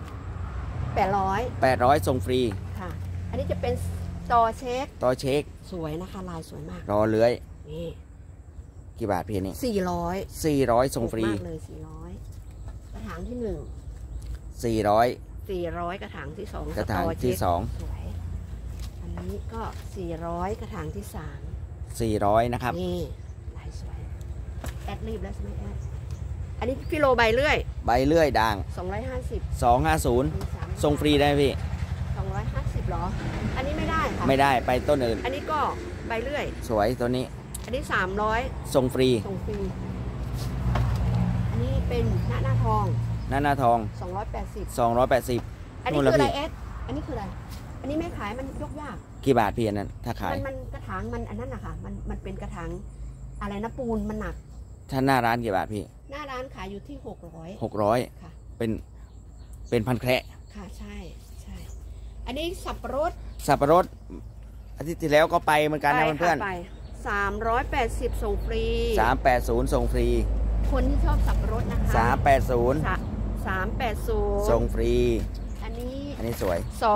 800 ส่งฟรีค่ะ อันนี้จะเป็นจอเช็คต่อเช็คสวยนะคะลายสวยมากรอเลื้อยนี่กี่บาทพี่นี่ 400 400ส่งฟรีถูกมากเลย400 กระถางที่1 400 400 กระถางที่2 กระถางที่สวยอันนี้ก็400 กระถางที่ 2 400นะครับ 3นี่ลายสวยแอดรีบแล้วใช่ไหมแอดอันนี้ฟิโลใบเลื่อยใบเลื่อยด่าง 250 250ส่งฟรีได้ไหมพี่ 250หรอ อันนี้ไม่ได้ค่ะไม่ได้ไปต้นอื่นอันนี้ก็ใบเลื่อยสวยตัวนี้อันนี้300 ส่งฟรีส่งฟรี อันนี้เป็นหน้าทองหน้าทอง 280 280 อันนี้คืออะไรเอสอันนี้คืออะไร อันนี้ไม่ขายมันยกยากกี่บาทพี่อันนั้นถ้าขายมันกระถางมันอันนั้นนะคะมันเป็นกระถางอะไรนะปูนมันหนักถ้าหน้าร้านกี่บาทพี่หน้าร้านขายอยู่ที่600 600 ค่ะเป็นพันแคระค่ะใช่ใช่ อันนี้สับปะรดสับปะรดอาทิตย์ที่แล้วก็ไปเหมือนกันนะเพื่อนไป380ส่งฟรีๆ380ส่งฟรีคนที่ชอบสับปะรดนะคะ 380 380 ส่งฟรีอันนี้สวย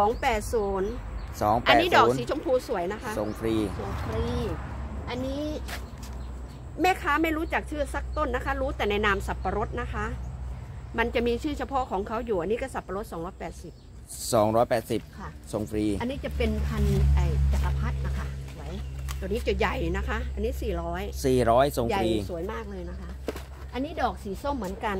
280 อันนี้ดอกสี 280 ชมพูสวยนะคะส่งฟรีส่งฟรี อันนี้แม่ค้าไม่รู้จักชื่อสักต้นนะคะ รู้แต่ในนามสับปะรดนะคะ มันจะมีชื่อเฉพาะของเขาอยู่ อันนี้ก็สับปะรด280 ค่ะส่งฟรีอันนี้จะเป็นพันธุ์ไอจักรพรรดินะคะสวยตัวนี้จะใหญ่นะคะ อันนี้400 ส่งใหฟญ่รีสวยมากเลยนะคะ อันนี้ดอกสีส้มเหมือนกัน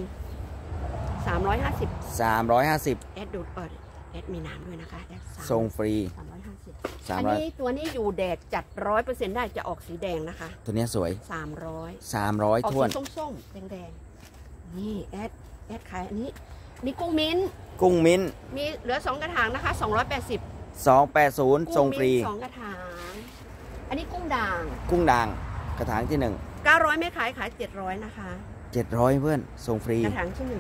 350 350 แอดดูดแอดมีน้ำด้วยนะคะแอดส่งฟรี 350 อันนี้ตัวนี้อยู่แดดจัด100%ได้จะออกสีแดงนะคะตัวนี้สวย 300 300 ออกท้วนสีส้มๆแดงๆนี่แอดขายอันนี้นี่กุ้งมิ้นกุ้งมิ้นมีเหลือ2กระถางนะคะ280 280ส่งฟรีกุ้มิ้น2กระถาง อันนี้กุ้งด่างกุ้งด่างกระถางที่ 900ไม่ขาย700นะคะ 1 700เพื่อนส่งฟรีกระถางที่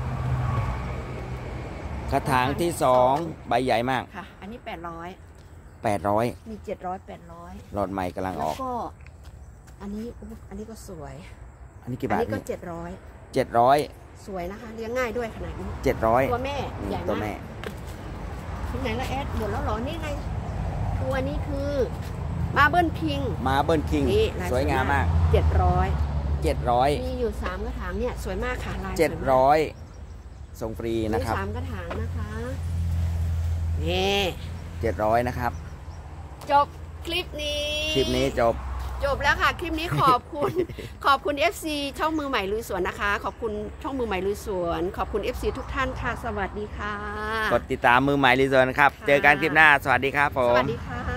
กระถางที่ 2 ใบใหญ่มาก 1ค่ะ อันนี้ 800 มี700 หลอดใหม่กำลัง 800 อแล้อวกก็อันนี้ก็สวยอันนี้กี่อันบาทนี้ก็นี่ 700 700 สวยนะคะเลี้ยงง่ายด้วยขนาดนี้ 700 ตัวแม่ใหญ่ตัวมาแม่กที่ไหนละแอดหมดแล้วเหรอนี่ไงตัวนี้คือมาเบิลพิงมาเบิลคิงนี่ลสวยงามมาก 700 มีอยู่3กระถางเนี่ยสวยมากค่ะลายสวยมาก 700ส่งฟรีนะครับมี3กระถางนะคะนี่ 700นะครับจบคลิปนี้คลิปนี้จบแล้วค่ะคลิปนี้ขอบคุณ ขอบคุณ FC ช่องมือใหม่ลุยสวนนะคะ ขอบคุณช่องมือใหม่ลุยสวนขอบคุณ FC ทุกท่านค่ะสวัสดีค่ะกดติดตามมือใหม่รีเซิร์นครับค่ะเจอกันคลิปหน้า สวัสดีครับผสมวัสดีค่ะ